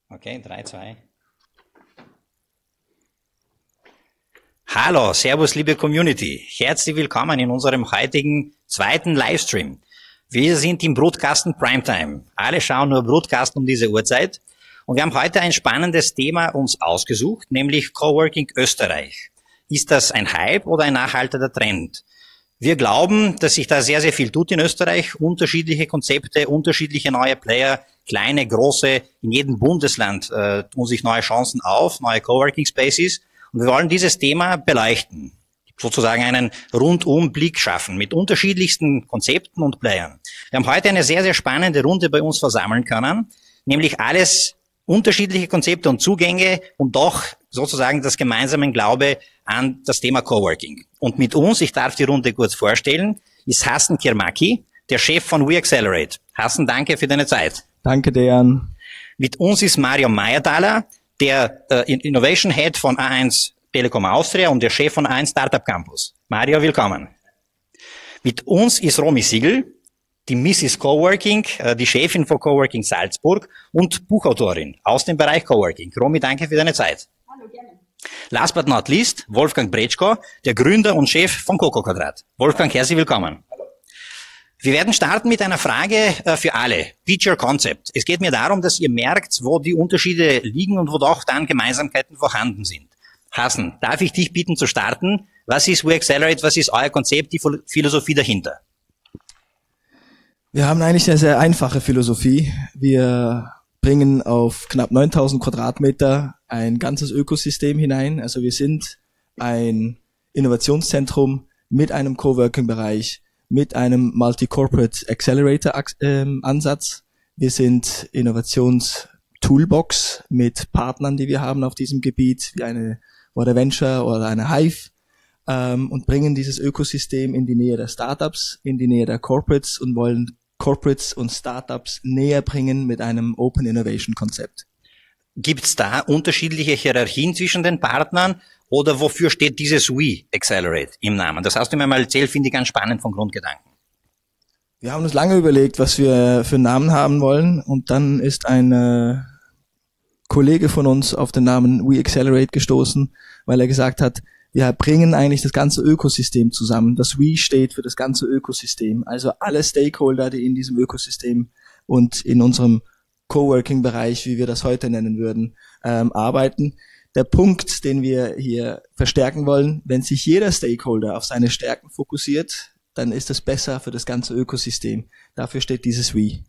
Okay, 3, 2. Hallo, servus liebe Community. Herzlich willkommen in unserem heutigen zweiten Livestream. Wir sind im Brutkasten Primetime. Alle schauen nur Brutkasten um diese Uhrzeit. Und wir haben heute ein spannendes Thema uns ausgesucht, nämlich Coworking Österreich. Ist das ein Hype oder ein nachhaltiger Trend? Wir glauben, dass sich da sehr, sehr viel tut in Österreich. Unterschiedliche Konzepte, unterschiedliche neue Player, kleine, große, in jedem Bundesland tun sich neue Chancen auf, neue Coworking Spaces. Und wir wollen dieses Thema beleuchten, sozusagen einen Rundumblick schaffen mit unterschiedlichsten Konzepten und Playern. Wir haben heute eine sehr, sehr spannende Runde bei uns versammeln können, nämlich alles unterschiedliche Konzepte und Zugänge und doch sozusagen das gemeinsame Glaube an das Thema Coworking. Und mit uns, ich darf die Runde kurz vorstellen, ist Hassan Kirmaki, der Chef von WeAccelerate. Hassan, danke für deine Zeit. Danke, Dejan. Mit uns ist Mario Meiertaler, der Innovation Head von A1 Telekom Austria und der Chef von A1 Startup Campus. Mario, willkommen. Mit uns ist Romy Siegel, die Mrs. Coworking, die Chefin von Coworking Salzburg und Buchautorin aus dem Bereich Coworking. Romy, danke für deine Zeit. Hallo, gerne. Last but not least, Wolfgang Bretschko, der Gründer und Chef von Coco Quadrat. Wolfgang, herzlich willkommen. Hallo. Wir werden starten mit einer Frage für alle. Pitch your Concept. Es geht mir darum, dass ihr merkt, wo die Unterschiede liegen und wo doch dann Gemeinsamkeiten vorhanden sind. Hassan, darf ich dich bitten zu starten? Was ist WeAccelerate? Was ist euer Konzept, die Philosophie dahinter? Wir haben eigentlich eine sehr einfache Philosophie. Wir bringen auf knapp 9000 Quadratmeter ein ganzes Ökosystem hinein. Also wir sind ein Innovationszentrum mit einem Coworking-Bereich, mit einem Multi-Corporate Accelerator Ansatz. Wir sind Innovations-Toolbox mit Partnern, die wir haben auf diesem Gebiet, wie eine Venture oder eine Hive, und bringen dieses Ökosystem in die Nähe der Startups, in die Nähe der Corporates und wollen Corporates und Startups näher bringen mit einem Open Innovation Konzept. Gibt es da unterschiedliche Hierarchien zwischen den Partnern oder wofür steht dieses WeAccelerate im Namen? Das hast du mir mal erzählt, finde ich ganz spannend vom Grundgedanken. Wir haben uns lange überlegt, was wir für einen Namen haben wollen, und dann ist ein Kollege von uns auf den Namen WeAccelerate gestoßen, weil er gesagt hat, wir bringen eigentlich das ganze Ökosystem zusammen. Das We steht für das ganze Ökosystem, also alle Stakeholder, die in diesem Ökosystem und in unserem Coworking-Bereich, wie wir das heute nennen würden, arbeiten. Der Punkt, den wir hier verstärken wollen, wenn sich jeder Stakeholder auf seine Stärken fokussiert, dann ist das besser für das ganze Ökosystem. Dafür steht dieses We.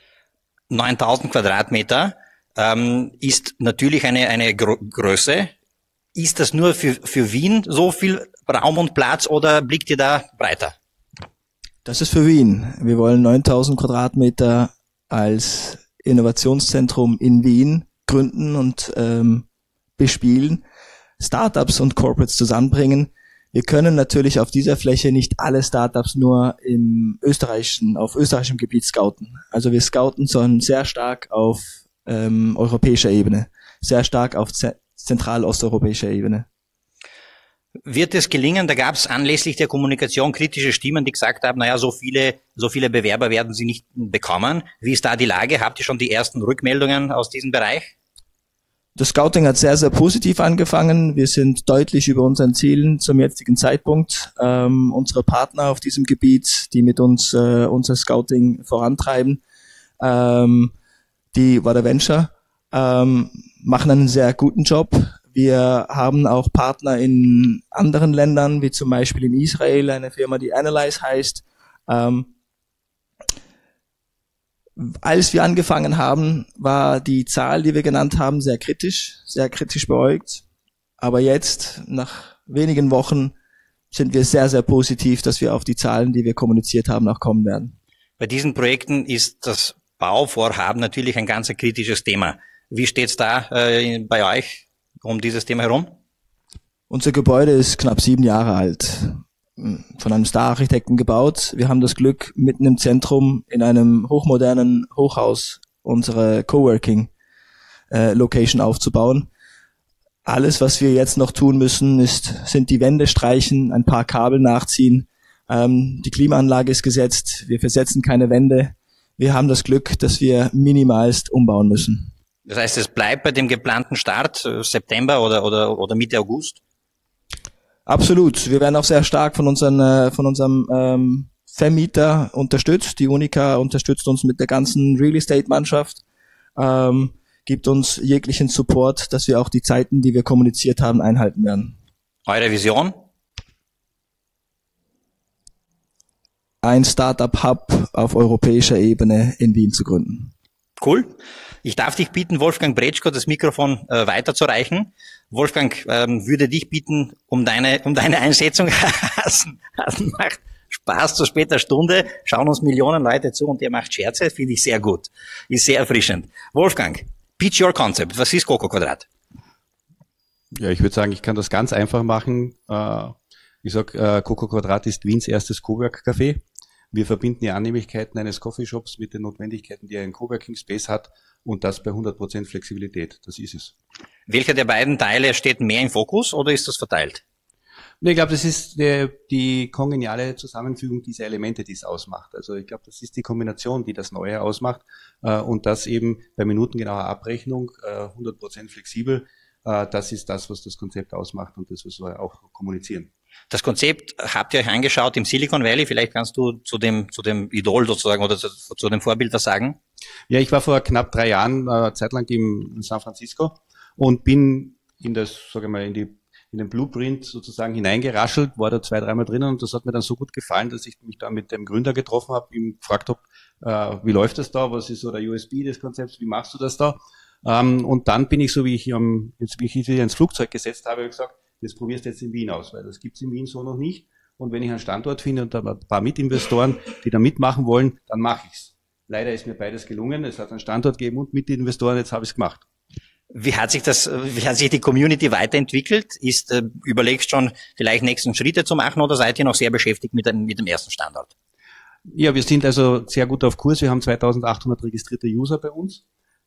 9000 Quadratmeter ist natürlich eine Größe. Ist das nur für Wien so viel Raum und Platz oder blickt ihr da breiter? Das ist für Wien. Wir wollen 9000 Quadratmeter als Innovationszentrum in Wien gründen und bespielen, Startups und Corporates zusammenbringen. Wir können natürlich auf dieser Fläche nicht alle Startups nur auf österreichischem Gebiet scouten. Also wir scouten schon sehr stark auf europäischer Ebene, sehr stark auf zentralosteuropäischer Ebene. Wird es gelingen? Da gab es anlässlich der Kommunikation kritische Stimmen, die gesagt haben, naja, so viele Bewerber werden sie nicht bekommen. Wie ist da die Lage? Habt ihr schon die ersten Rückmeldungen aus diesem Bereich? Das Scouting hat sehr, sehr positiv angefangen. Wir sind deutlich über unseren Zielen zum jetzigen Zeitpunkt. Unsere Partner auf diesem Gebiet, die mit uns unser Scouting vorantreiben, die Venture, machen einen sehr guten Job. Wir haben auch Partner in anderen Ländern, wie zum Beispiel in Israel, eine Firma, die Analyze heißt. Als wir angefangen haben, war die Zahl, die wir genannt haben, sehr kritisch beäugt. Aber jetzt, nach wenigen Wochen, sind wir sehr, sehr positiv, dass wir auf die Zahlen, die wir kommuniziert haben, auch kommen werden. Bei diesen Projekten ist das Bauvorhaben natürlich ein ganz kritisches Thema. Wie steht's da bei euch um dieses Thema herum? Unser Gebäude ist knapp 7 Jahre alt, von einem Star-Architekten gebaut. Wir haben das Glück, mitten im Zentrum in einem hochmodernen Hochhaus unsere Coworking-Location aufzubauen. Alles, was wir jetzt noch tun müssen, sind die Wände streichen, ein paar Kabel nachziehen. Die Klimaanlage ist gesetzt, wir versetzen keine Wände. Wir haben das Glück, dass wir minimalst umbauen müssen. Das heißt, es bleibt bei dem geplanten Start September oder Mitte August? Absolut. Wir werden auch sehr stark von unserem Vermieter unterstützt. Die Unica unterstützt uns mit der ganzen Real Estate Mannschaft, gibt uns jeglichen Support, dass wir auch die Zeiten, die wir kommuniziert haben, einhalten werden. Eure Vision? Ein Startup-Hub auf europäischer Ebene in Wien zu gründen. Cool. Ich darf dich bitten, Wolfgang Bretschko, das Mikrofon weiterzureichen. Wolfgang, würde dich bitten, um deine Einschätzung. Macht Spaß zu später Stunde, schauen uns Millionen Leute zu und ihr macht Scherze, finde ich sehr gut. Ist sehr erfrischend. Wolfgang, pitch your concept. Was ist Coco Quadrat? Ja, ich würde sagen, ich kann das ganz einfach machen. Ich sag, Coco Quadrat ist Wiens erstes Cowork-Café. Wir verbinden die Annehmlichkeiten eines Coffeeshops mit den Notwendigkeiten, die ein Coworking Space hat, und das bei 100% Flexibilität. Das ist es. Welcher der beiden Teile steht mehr im Fokus oder ist das verteilt? Ich glaube, das ist die kongeniale Zusammenfügung dieser Elemente, die es ausmacht. Also ich glaube, das ist die Kombination, die das Neue ausmacht, und das eben bei minutengenauer Abrechnung, 100% flexibel. Das ist das, was das Konzept ausmacht und das, was wir auch kommunizieren. Das Konzept habt ihr euch angeschaut im Silicon Valley. Vielleicht kannst du zu dem Idol sozusagen oder zu dem Vorbild was sagen? Ja, ich war vor knapp 3 Jahren zeitlang in San Francisco und bin in den Blueprint sozusagen hineingeraschelt, war da 2-3 Mal drinnen und das hat mir dann so gut gefallen, dass ich mich da mit dem Gründer getroffen habe, ihm gefragt habe, wie läuft das da, was ist so der USB des Konzepts, wie machst du das da? Und dann bin ich so, wie ich wieder ins Flugzeug gesetzt habe, gesagt, das probierst du jetzt in Wien aus, weil das gibt's in Wien so noch nicht. Und wenn ich einen Standort finde und da ein paar Mitinvestoren, die da mitmachen wollen, dann mache ich's. Leider ist mir beides gelungen. Es hat einen Standort gegeben und Mitinvestoren, jetzt habe ich's gemacht. Wie hat sich die Community weiterentwickelt? Überlegst schon vielleicht nächsten Schritte zu machen oder seid ihr noch sehr beschäftigt mit dem ersten Standort? Ja, wir sind also sehr gut auf Kurs. Wir haben 2800 registrierte User bei uns.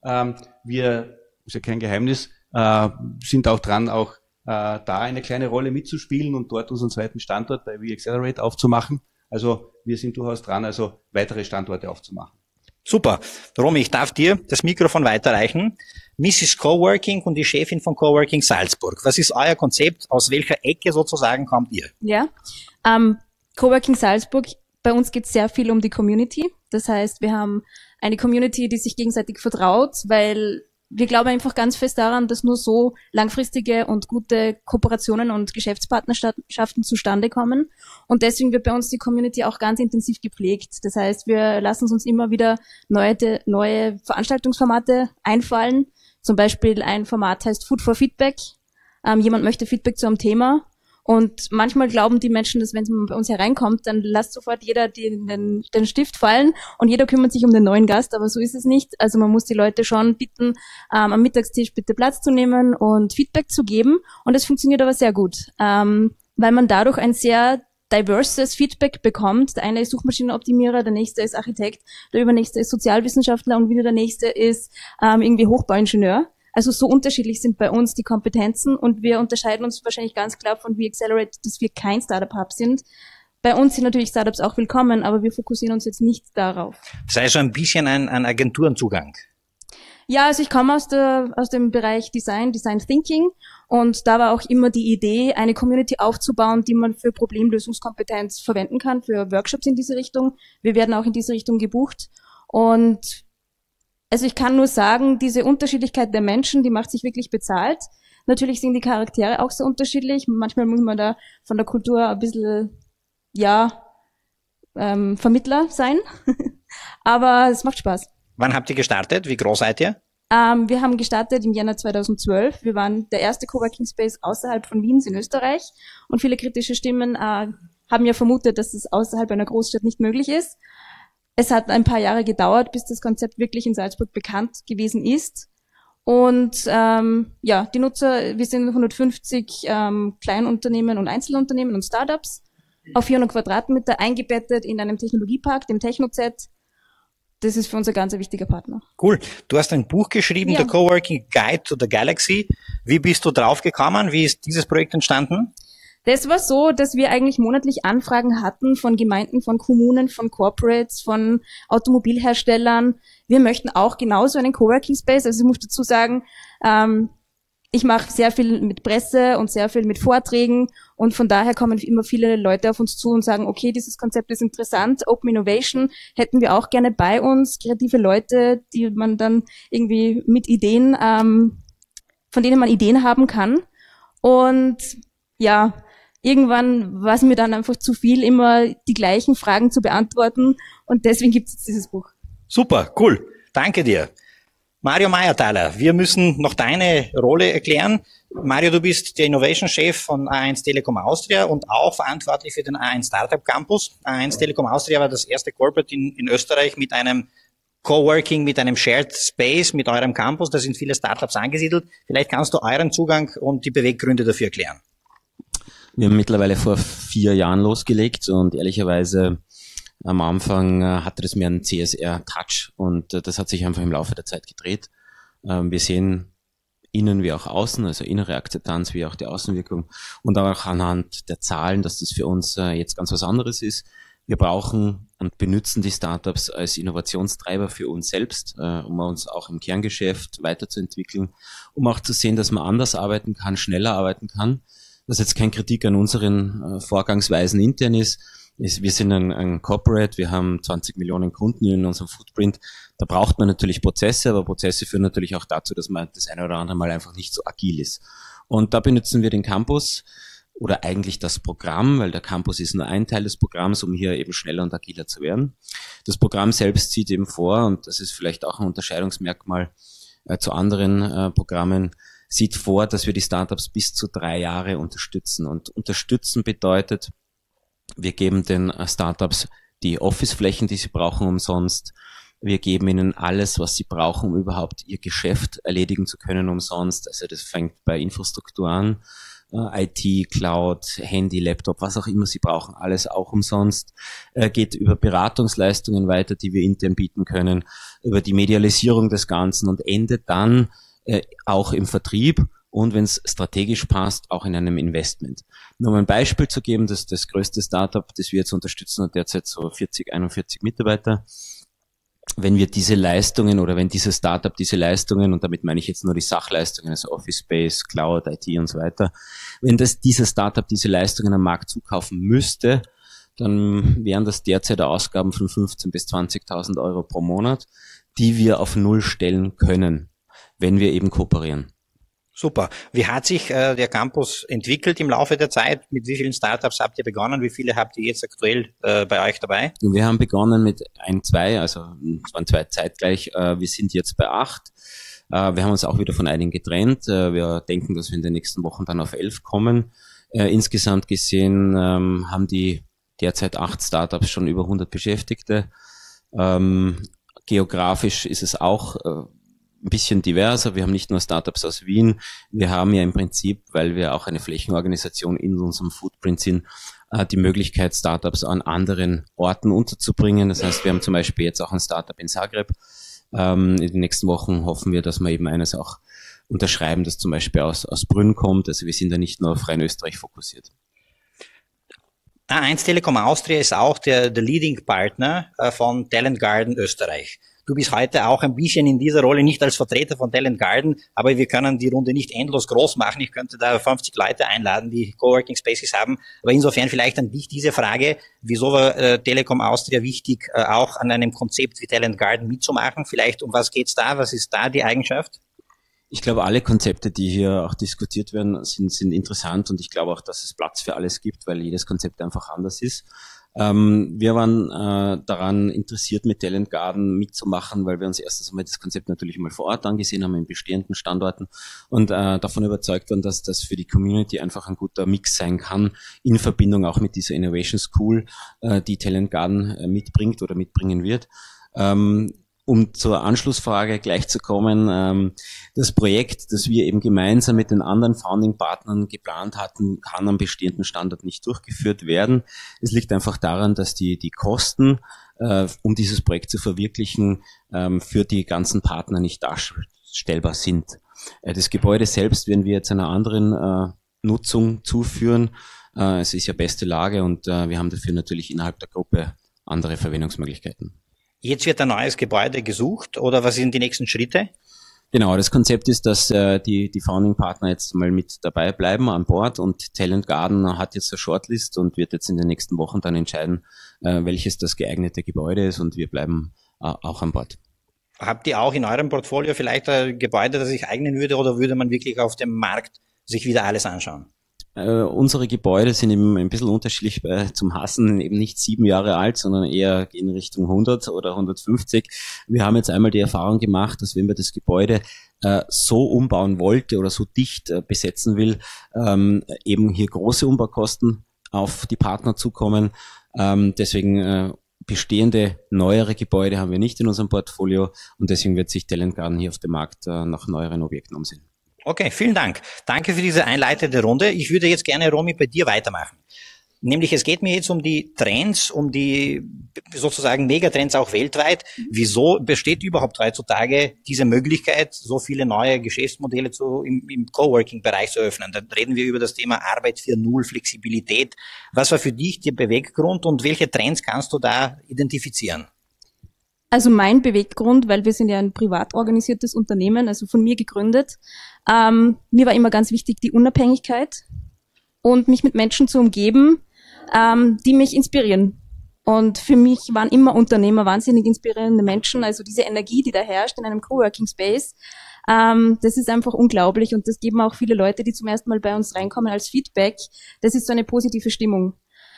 Wir, ist ja kein Geheimnis, sind auch dran, da eine kleine Rolle mitzuspielen und dort unseren zweiten Standort bei WeAccelerate aufzumachen. Also wir sind durchaus dran, also weitere Standorte aufzumachen. Super. Romy, ich darf dir das Mikrofon weiterreichen. Mrs. Coworking und die Chefin von Coworking Salzburg. Was ist euer Konzept? Aus welcher Ecke sozusagen kommt ihr? Ja, Coworking Salzburg, bei uns geht es sehr viel um die Community. Das heißt, wir haben eine Community, die sich gegenseitig vertraut, weil wir glauben einfach ganz fest daran, dass nur so langfristige und gute Kooperationen und Geschäftspartnerschaften zustande kommen. Und deswegen wird bei uns die Community auch ganz intensiv gepflegt. Das heißt, wir lassen uns immer wieder neue Veranstaltungsformate einfallen. Zum Beispiel ein Format heißt Food for Feedback. Jemand möchte Feedback zu einem Thema. Und manchmal glauben die Menschen, dass wenn man bei uns hereinkommt, dann lässt sofort jeder den Stift fallen und jeder kümmert sich um den neuen Gast, aber so ist es nicht. Also man muss die Leute schon bitten, am Mittagstisch bitte Platz zu nehmen und Feedback zu geben. Und es funktioniert aber sehr gut, weil man dadurch ein sehr diverses Feedback bekommt. Der eine ist Suchmaschinenoptimierer, der nächste ist Architekt, der übernächste ist Sozialwissenschaftler und wieder der nächste ist irgendwie Hochbauingenieur. Also so unterschiedlich sind bei uns die Kompetenzen und wir unterscheiden uns wahrscheinlich ganz klar von WeAccelerate, dass wir kein Startup-Hub sind. Bei uns sind natürlich Startups auch willkommen, aber wir fokussieren uns jetzt nicht darauf. Das heißt so ein bisschen ein Agenturenzugang. Ja, also ich komme aus dem Bereich Design Thinking und da war auch immer die Idee, eine Community aufzubauen, die man für Problemlösungskompetenz verwenden kann, für Workshops in diese Richtung. Wir werden auch in diese Richtung gebucht und also ich kann nur sagen, diese Unterschiedlichkeit der Menschen, die macht sich wirklich bezahlt. Natürlich sind die Charaktere auch sehr unterschiedlich. Manchmal muss man da von der Kultur ein bisschen, Vermittler sein. Aber es macht Spaß. Wann habt ihr gestartet? Wie groß seid ihr? Wir haben gestartet im Januar 2012. Wir waren der erste Coworking Space außerhalb von Wien in Österreich. Und viele kritische Stimmen haben ja vermutet, dass es außerhalb einer Großstadt nicht möglich ist. Es hat ein paar Jahre gedauert, bis das Konzept wirklich in Salzburg bekannt gewesen ist. Und die Nutzer, wir sind 150 Kleinunternehmen und Einzelunternehmen und Startups auf 400 Quadratmeter eingebettet in einem Technologiepark, dem TechnoZ. Das ist für uns ein ganz wichtiger Partner. Cool. Du hast ein Buch geschrieben, der Coworking Guide to the Galaxy. Wie bist du drauf gekommen? Wie ist dieses Projekt entstanden? Das war so, dass wir eigentlich monatlich Anfragen hatten von Gemeinden, von Kommunen, von Corporates, von Automobilherstellern. Wir möchten auch genauso einen Coworking Space. Also ich muss dazu sagen, ich mache sehr viel mit Presse und sehr viel mit Vorträgen und von daher kommen immer viele Leute auf uns zu und sagen, okay, dieses Konzept ist interessant, Open Innovation hätten wir auch gerne bei uns, kreative Leute, die man dann irgendwie mit Ideen, von denen man Ideen haben kann. Und ja, irgendwann war es mir dann einfach zu viel, immer die gleichen Fragen zu beantworten und deswegen gibt es jetzt dieses Buch. Super, cool. Danke dir. Mario Meierthaler, wir müssen noch deine Rolle erklären. Mario, du bist der Innovation-Chef von A1 Telekom Austria und auch verantwortlich für den A1 Startup Campus. A1 Telekom Austria war das erste Corporate in Österreich mit einem Coworking, mit einem Shared Space, mit eurem Campus. Da sind viele Startups angesiedelt. Vielleicht kannst du euren Zugang und die Beweggründe dafür erklären. Wir haben mittlerweile vor 4 Jahren losgelegt und ehrlicherweise am Anfang hatte das mehr einen CSR-Touch und das hat sich einfach im Laufe der Zeit gedreht. Wir sehen innen wie auch außen, also innere Akzeptanz wie auch die Außenwirkung und auch anhand der Zahlen, dass das für uns jetzt ganz was anderes ist. Wir brauchen und benutzen die Startups als Innovationstreiber für uns selbst, um uns auch im Kerngeschäft weiterzuentwickeln, um auch zu sehen, dass man anders arbeiten kann, schneller arbeiten kann. Was jetzt keine Kritik an unseren Vorgangsweisen intern ist. Wir sind ein Corporate, wir haben 20 Millionen Kunden in unserem Footprint. Da braucht man natürlich Prozesse, aber Prozesse führen natürlich auch dazu, dass man das eine oder andere Mal einfach nicht so agil ist. Und da benutzen wir den Campus oder eigentlich das Programm, weil der Campus ist nur ein Teil des Programms, um hier eben schneller und agiler zu werden. Das Programm selbst sieht eben vor, und das ist vielleicht auch ein Unterscheidungsmerkmal zu anderen Programmen, sieht vor, dass wir die Startups bis zu 3 Jahre unterstützen. Und unterstützen bedeutet, wir geben den Startups die Office-Flächen, die sie brauchen, umsonst. Wir geben ihnen alles, was sie brauchen, um überhaupt ihr Geschäft erledigen zu können, umsonst. Also das fängt bei Infrastruktur an, IT, Cloud, Handy, Laptop, was auch immer sie brauchen, alles auch umsonst. Geht über Beratungsleistungen weiter, die wir intern bieten können, über die Medialisierung des Ganzen und endet dann auch im Vertrieb und wenn es strategisch passt, auch in einem Investment. Nur um ein Beispiel zu geben, das größte Startup, das wir jetzt unterstützen, hat derzeit so 41 Mitarbeiter. Wenn wir diese Leistungen oder wenn dieses Startup diese Leistungen, und damit meine ich jetzt nur die Sachleistungen, also Office Space, Cloud, IT und so weiter, wenn dieses Startup diese Leistungen am Markt zukaufen müsste, dann wären das derzeit Ausgaben von 15.000 bis 20.000 Euro pro Monat, die wir auf Null stellen können, wenn wir eben kooperieren. Super. Wie hat sich der Campus entwickelt im Laufe der Zeit? Mit wie vielen Startups habt ihr begonnen? Wie viele habt ihr jetzt aktuell bei euch dabei? Wir haben begonnen mit 2, also es waren 2 zeitgleich. Wir sind jetzt bei 8. Wir haben uns auch wieder von einigen getrennt. Wir denken, dass wir in den nächsten Wochen dann auf 11 kommen. Insgesamt gesehen haben die derzeit 8 Startups schon über 100 Beschäftigte. Geografisch ist es auch ein bisschen diverser. Wir haben nicht nur Startups aus Wien. Wir haben ja im Prinzip, weil wir auch eine Flächenorganisation in unserem Footprint sind, die Möglichkeit, Startups an anderen Orten unterzubringen. Das heißt, wir haben zum Beispiel jetzt auch ein Startup in Zagreb. In den nächsten Wochen hoffen wir, dass wir eben eines auch unterschreiben, das zum Beispiel aus Brünn kommt. Also wir sind da nicht nur auf rein Österreich fokussiert. A1 Telekom Austria ist auch der Leading Partner von Talent Garden Österreich. Du bist heute auch ein bisschen in dieser Rolle, nicht als Vertreter von Talent Garden, aber wir können die Runde nicht endlos groß machen. Ich könnte da 50 Leute einladen, die Coworking Spaces haben. Aber insofern vielleicht an dich diese Frage, wieso war Telekom Austria wichtig, auch an einem Konzept wie Talent Garden mitzumachen? Vielleicht um was geht's da? Was ist da die Eigenschaft? Ich glaube, alle Konzepte, die hier auch diskutiert werden, sind interessant und ich glaube auch, dass es Platz für alles gibt, weil jedes Konzept einfach anders ist. Wir waren daran interessiert, mit Talent Garden mitzumachen, weil wir uns erstens einmal das Konzept natürlich mal vor Ort angesehen haben, in bestehenden Standorten und davon überzeugt waren, dass das für die Community einfach ein guter Mix sein kann, in Verbindung auch mit dieser Innovation School, die Talent Garden mitbringt oder mitbringen wird. Um zur Anschlussfrage gleich zu kommen, das Projekt, das wir eben gemeinsam mit den anderen Founding-Partnern geplant hatten, kann am bestehenden Standort nicht durchgeführt werden. Es liegt einfach daran, dass die Kosten, um dieses Projekt zu verwirklichen, für die ganzen Partner nicht darstellbar sind. Das Gebäude selbst werden wir jetzt einer anderen Nutzung zuführen. Es ist ja beste Lage und wir haben dafür natürlich innerhalb der Gruppe andere Verwendungsmöglichkeiten. Jetzt wird ein neues Gebäude gesucht oder was sind die nächsten Schritte? Genau, das Konzept ist, dass die Founding-Partner jetzt mal mit dabei bleiben an Bord und Talent Garden hat jetzt eine Shortlist und wird jetzt in den nächsten Wochen dann entscheiden, welches das geeignete Gebäude ist und wir bleiben auch an Bord. Habt ihr auch in eurem Portfolio vielleicht ein Gebäude, das sich eignen würde oder würde man wirklich auf dem Markt sich wieder alles anschauen? Unsere Gebäude sind eben ein bisschen unterschiedlich zum Hassen, eben nicht 7 Jahre alt, sondern eher in Richtung 100 oder 150. Wir haben jetzt einmal die Erfahrung gemacht, dass wenn man das Gebäude so umbauen wollte oder so dicht besetzen will, eben hier große Umbaukosten auf die Partner zukommen. Deswegen bestehende, neuere Gebäude haben wir nicht in unserem Portfolio und deswegen wird sich Talent Garden hier auf dem Markt nach neueren Objekten umsehen. Okay, vielen Dank. Danke für diese einleitende Runde. Ich würde jetzt gerne, Romy, bei dir weitermachen. Nämlich, es geht mir jetzt um die Trends, um die sozusagen Megatrends auch weltweit. Wieso besteht überhaupt heutzutage diese Möglichkeit, so viele neue Geschäftsmodelle im Coworking-Bereich zu öffnen? Da reden wir über das Thema Arbeit 4.0, Flexibilität. Was war für dich der Beweggrund und welche Trends kannst du da identifizieren? Also mein Beweggrund, weil wir sind ja ein privat organisiertes Unternehmen, also von mir gegründet. Mir war immer ganz wichtig die Unabhängigkeit und mich mit Menschen zu umgeben, die mich inspirieren. Und für mich waren immer Unternehmer wahnsinnig inspirierende Menschen. Also diese Energie, die da herrscht in einem Coworking Space, das ist einfach unglaublich. Und das geben auch viele Leute, die zum ersten Mal bei uns reinkommen, als Feedback. Das ist so eine positive Stimmung.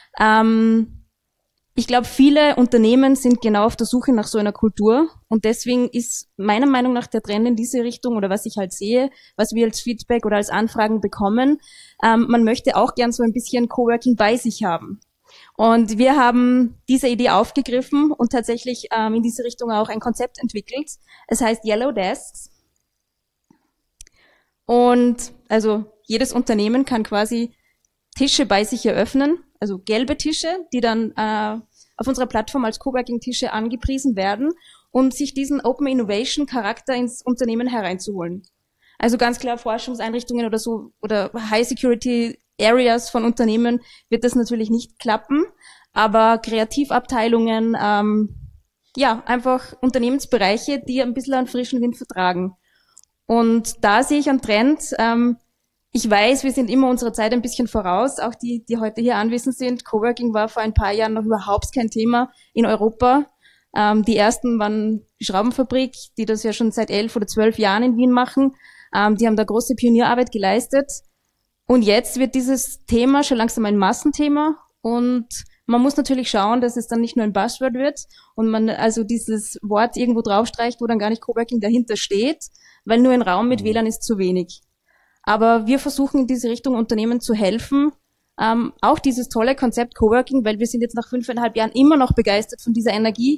Ich glaube, viele Unternehmen sind genau auf der Suche nach so einer Kultur und deswegen ist meiner Meinung nach der Trend in diese Richtung oder was ich halt sehe, was wir als Feedback oder als Anfragen bekommen, man möchte auch gern so ein bisschen Coworking bei sich haben. Und wir haben diese Idee aufgegriffen und tatsächlich in diese Richtung auch ein Konzept entwickelt. Es heißt Yellow Desks. Und also jedes Unternehmen kann quasi Tische bei sich eröffnen, also gelbe Tische, die dann auf unserer Plattform als Coworking-Tische angepriesen werden, um sich diesen Open Innovation Charakter ins Unternehmen hereinzuholen. Also ganz klar Forschungseinrichtungen oder so oder High Security Areas von Unternehmen wird das natürlich nicht klappen, aber Kreativabteilungen, ja, einfach Unternehmensbereiche, die ein bisschen an frischen Wind vertragen. Und da sehe ich einen Trend. Ich weiß, wir sind immer unserer Zeit ein bisschen voraus, auch die heute hier anwesend sind. Coworking war vor ein paar Jahren noch überhaupt kein Thema in Europa. Die ersten waren die Schraubenfabrik, die das ja schon seit 11 oder 12 Jahren in Wien machen. Die haben da große Pionierarbeit geleistet. Und jetzt wird dieses Thema schon langsam ein Massenthema. Und man muss natürlich schauen, dass es dann nicht nur ein Buzzword wird und man also dieses Wort irgendwo draufstreicht, wo dann gar nicht Coworking dahinter steht, weil nur ein Raum mit WLAN ist zu wenig. Aber wir versuchen in diese Richtung Unternehmen zu helfen, auch dieses tolle Konzept Coworking, weil wir sind jetzt nach 5,5 Jahren immer noch begeistert von dieser Energie,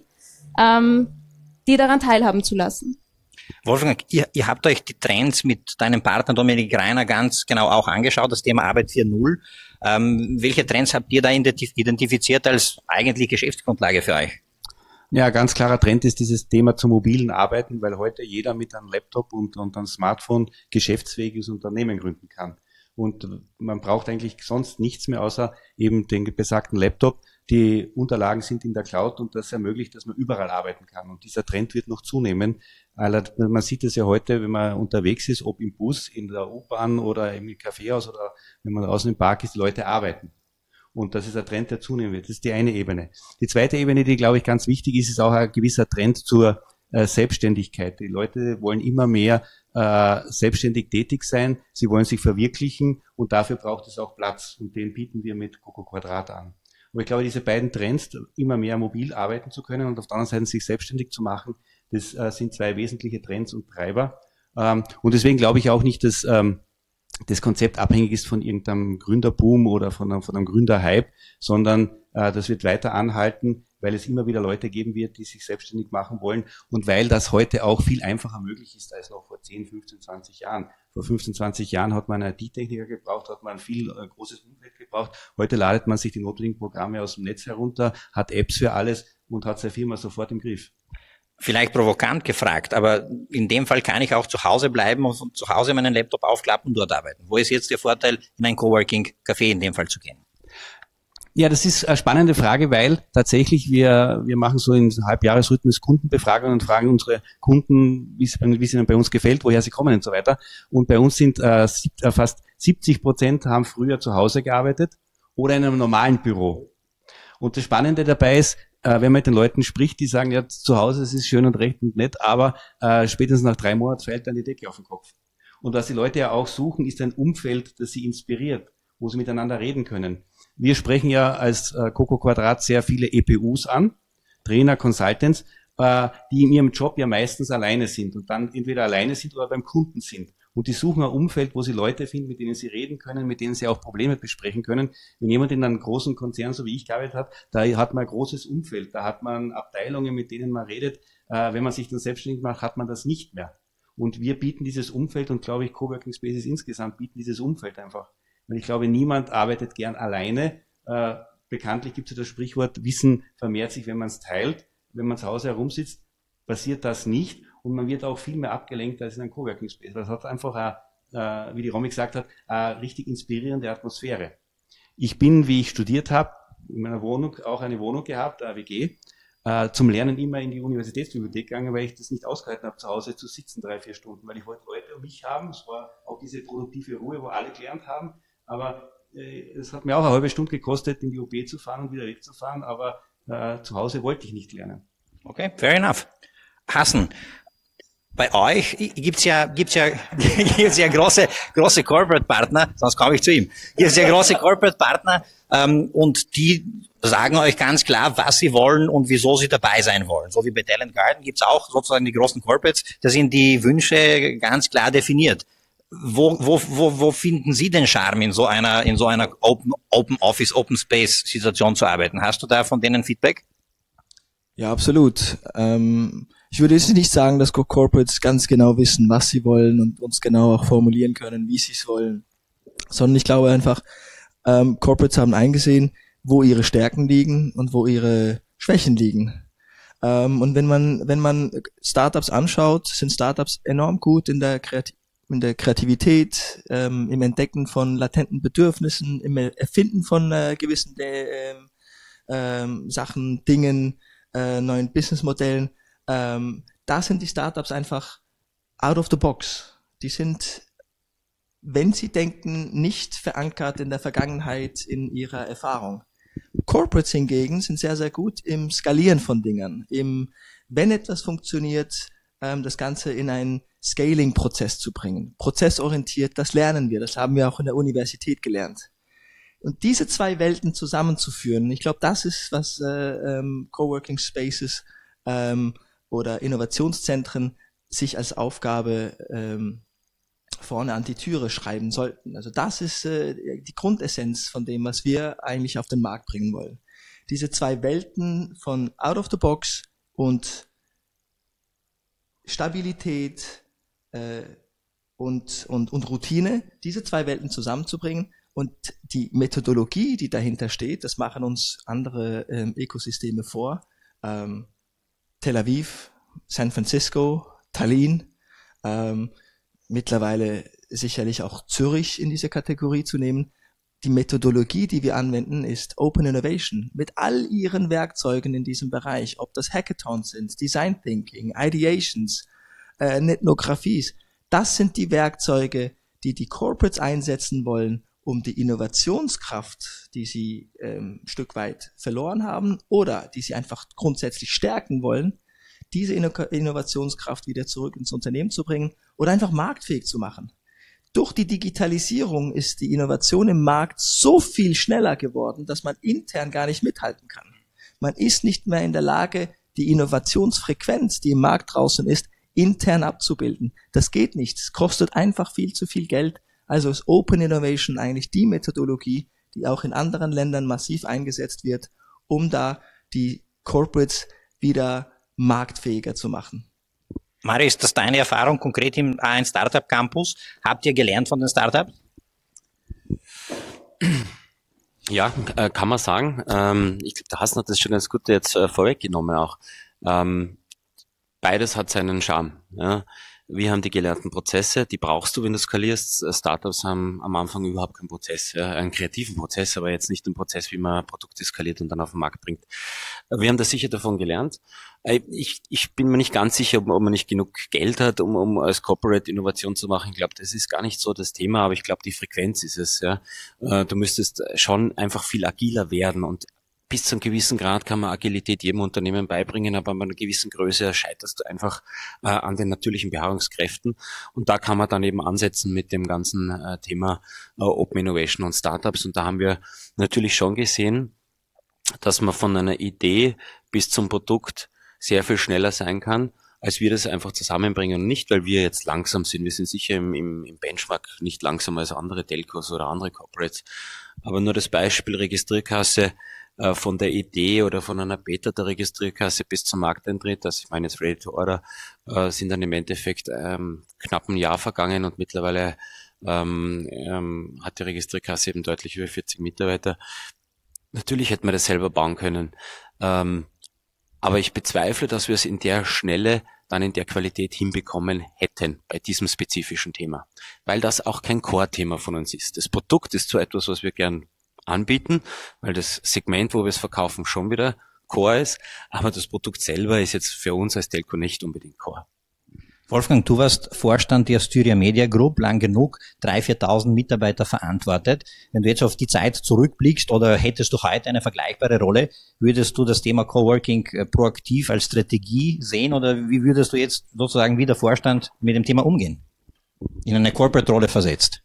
die daran teilhaben zu lassen. Wolfgang, ihr habt euch die Trends mit deinem Partner Dominik Reiner ganz genau auch angeschaut, das Thema Arbeit 4.0. Welche Trends habt ihr da identifiziert als eigentlich Geschäftsgrundlage für euch? Ja, ganz klarer Trend ist dieses Thema zum mobilen Arbeiten, weil heute jeder mit einem Laptop und einem Smartphone geschäftsfähiges Unternehmen gründen kann. Und man braucht eigentlich sonst nichts mehr, außer eben den besagten Laptop. Die Unterlagen sind in der Cloud und das ermöglicht, dass man überall arbeiten kann. Und dieser Trend wird noch zunehmen. Man sieht es ja heute, wenn man unterwegs ist, ob im Bus, in der U-Bahn oder im Kaffeehaus oder wenn man draußen im Park ist, Leute arbeiten. Und das ist ein Trend, der zunehmen wird. Das ist die eine Ebene. Die zweite Ebene, die, glaube ich, ganz wichtig ist, ist auch ein gewisser Trend zur Selbstständigkeit. Die Leute wollen immer mehr selbstständig tätig sein. Sie wollen sich verwirklichen und dafür braucht es auch Platz. Und den bieten wir mit Coco Quadrat an. Und ich glaube, diese beiden Trends, immer mehr mobil arbeiten zu können und auf der anderen Seite sich selbstständig zu machen, das sind zwei wesentliche Trends und Treiber. Und deswegen glaube ich auch nicht, dass das Konzept abhängig ist von irgendeinem Gründerboom oder von einem Gründerhype, sondern das wird weiter anhalten, weil es immer wieder Leute geben wird, die sich selbstständig machen wollen und weil das heute auch viel einfacher möglich ist als noch vor 10, 15, 20 Jahren. Vor 15, 20 Jahren hat man einen IT-Techniker gebraucht, hat man ein viel großes Umfeld gebraucht. Heute ladet man sich die notwendigen Programme aus dem Netz herunter, hat Apps für alles und hat seine Firma sofort im Griff. Vielleicht provokant gefragt, aber in dem Fall kann ich auch zu Hause bleiben und zu Hause meinen Laptop aufklappen und dort arbeiten. Wo ist jetzt der Vorteil, in ein Coworking-Café in dem Fall zu gehen? Ja, das ist eine spannende Frage, weil tatsächlich wir machen so in Halbjahresrhythmus Kundenbefragungen und fragen unsere Kunden, wie es ihnen bei uns gefällt, woher sie kommen und so weiter. Und bei uns sind fast 70% haben früher zu Hause gearbeitet oder in einem normalen Büro. Und das Spannende dabei ist, wenn man mit den Leuten spricht, die sagen, ja, zu Hause es ist schön und recht und nett, aber spätestens nach 3 Monaten fällt dann die Decke auf den Kopf. Und was die Leute ja auch suchen, ist ein Umfeld, das sie inspiriert, wo sie miteinander reden können. Wir sprechen ja als Coco Quadrat sehr viele EPUs an, Trainer, Consultants, die in ihrem Job ja meistens alleine sind und dann entweder alleine sind oder beim Kunden sind. Und die suchen ein Umfeld, wo sie Leute finden, mit denen sie reden können, mit denen sie auch Probleme besprechen können. Wenn jemand in einem großen Konzern, so wie ich gearbeitet hat, da hat man ein großes Umfeld, da hat man Abteilungen, mit denen man redet. Wenn man sich dann selbstständig macht, hat man das nicht mehr. Und wir bieten dieses Umfeld und glaube ich, Coworking Spaces insgesamt bieten dieses Umfeld einfach. Und ich glaube, niemand arbeitet gern alleine. Bekanntlich gibt es ja das Sprichwort, Wissen vermehrt sich, wenn man es teilt. Wenn man zu Hause herumsitzt, passiert das nicht. Und man wird auch viel mehr abgelenkt als in einem Coworking Space. Das hat einfach, wie die Romy gesagt hat, eine richtig inspirierende Atmosphäre. Ich bin, wie ich studiert habe, in meiner Wohnung auch eine Wohnung gehabt, eine WG, zum Lernen immer in die Universitätsbibliothek gegangen, weil ich das nicht ausgehalten habe, zu Hause zu sitzen 3-4 Stunden, weil ich wollte Leute um mich haben. Es war auch diese produktive Ruhe, wo alle gelernt haben. Aber es hat mir auch eine halbe Stunde gekostet, in die OP zu fahren und wieder wegzufahren, aber zu Hause wollte ich nicht lernen. Okay, fair enough. Hassan, bei euch gibt's ja große Corporate Partner, sonst komme ich zu ihm. Gibt's ja große Corporate Partner, und die sagen euch ganz klar, was sie wollen und wieso sie dabei sein wollen. So wie bei Talent Garden gibt's auch sozusagen die großen Corporates, da sind die Wünsche ganz klar definiert. Wo finden Sie den Charme in so einer Open Office, Open Space Situation zu arbeiten? Hast du da von denen Feedback? Ja, absolut. Ich würde jetzt nicht sagen, dass Corporates ganz genau wissen, was sie wollen und uns genau auch formulieren können, wie sie es wollen, sondern ich glaube einfach, Corporates haben eingesehen, wo ihre Stärken liegen und wo ihre Schwächen liegen. Und wenn man Startups anschaut, sind Startups enorm gut in der Kreativität, im Entdecken von latenten Bedürfnissen, im Erfinden von gewissen Sachen, Dingen, neuen Businessmodellen. Da sind die Startups einfach out of the box. Die sind, wenn sie denken, nicht verankert in der Vergangenheit, in ihrer Erfahrung. Corporates hingegen sind sehr, sehr gut im Skalieren von Dingen, wenn etwas funktioniert, das Ganze in einen Scaling-Prozess zu bringen. Prozessorientiert, das lernen wir, das haben wir auch in der Universität gelernt. Und diese zwei Welten zusammenzuführen, ich glaube, das ist, was Coworking Spaces oder Innovationszentren sich als Aufgabe vorne an die Türe schreiben sollten. Also das ist die Grundessenz von dem, was wir eigentlich auf den Markt bringen wollen. Diese zwei Welten von out of the box und Stabilität und Routine, diese zwei Welten zusammenzubringen und die Methodologie, die dahinter steht, das machen uns andere Ökosysteme vor. Tel Aviv, San Francisco, Tallinn, mittlerweile sicherlich auch Zürich in diese Kategorie zu nehmen. Die Methodologie, die wir anwenden, ist Open Innovation mit all ihren Werkzeugen in diesem Bereich, ob das Hackathons sind, Design Thinking, Ideations, Ethnographies. Das sind die Werkzeuge, die die Corporates einsetzen wollen, um die Innovationskraft, die sie ein Stück weit verloren haben oder die sie einfach grundsätzlich stärken wollen, diese Innovationskraft wieder zurück ins Unternehmen zu bringen oder einfach marktfähig zu machen. Durch die Digitalisierung ist die Innovation im Markt so viel schneller geworden, dass man intern gar nicht mithalten kann. Man ist nicht mehr in der Lage, die Innovationsfrequenz, die im Markt draußen ist, intern abzubilden. Das geht nicht. Es kostet einfach viel zu viel Geld. Also ist Open Innovation eigentlich die Methodologie, die auch in anderen Ländern massiv eingesetzt wird, um da die Corporates wieder marktfähiger zu machen. Mario, ist das deine Erfahrung konkret im A1 Startup Campus? Habt ihr gelernt von den Startups? Ja, kann man sagen. Ich glaube, der Hassan hat das schon ganz gut jetzt vorweggenommen auch. Beides hat seinen Charme. Ja. Wir haben die gelernten Prozesse, die brauchst du, wenn du skalierst. Startups haben am Anfang überhaupt keinen Prozess, ja, einen kreativen Prozess, aber jetzt nicht einen Prozess, wie man Produkte skaliert und dann auf den Markt bringt. Wir haben da sicher davon gelernt. Ich bin mir nicht ganz sicher, ob man nicht genug Geld hat, um als Corporate Innovation zu machen. Ich glaube, das ist gar nicht so das Thema, aber ich glaube, die Frequenz ist es. Ja. Du müsstest schon einfach viel agiler werden und bis zu einem gewissen Grad kann man Agilität jedem Unternehmen beibringen, aber bei einer gewissen Größe scheiterst du einfach an den natürlichen Beharrungskräften. Und da kann man dann eben ansetzen mit dem ganzen Thema Open Innovation und Startups. Und da haben wir natürlich schon gesehen, dass man von einer Idee bis zum Produkt sehr viel schneller sein kann, als wir das einfach zusammenbringen. Und nicht, weil wir jetzt langsam sind. Wir sind sicher im Benchmark nicht langsamer als andere Telcos oder andere Corporates. Aber nur das Beispiel Registrierkasse, von der Idee oder von einer Beta der Registrierkasse bis zum Markteintritt, also ich meine jetzt Ready to Order, sind dann im Endeffekt knapp ein Jahr vergangen und mittlerweile hat die Registrierkasse eben deutlich über 40 Mitarbeiter. Natürlich hätten wir das selber bauen können, aber ich bezweifle, dass wir es in der Schnelle dann in der Qualität hinbekommen hätten bei diesem spezifischen Thema, weil das auch kein Core-Thema von uns ist. Das Produkt ist so etwas, was wir gern anbieten, weil das Segment, wo wir es verkaufen, schon wieder Core ist, aber das Produkt selber ist jetzt für uns als Telco nicht unbedingt Core. Wolfgang, du warst Vorstand der Styria Media Group, lang genug, 3.000, 4.000 Mitarbeiter verantwortet. Wenn du jetzt auf die Zeit zurückblickst oder hättest du heute eine vergleichbare Rolle, würdest du das Thema Coworking proaktiv als Strategie sehen oder wie würdest du jetzt sozusagen wie der Vorstand mit dem Thema umgehen? In eine Corporate-Rolle versetzt?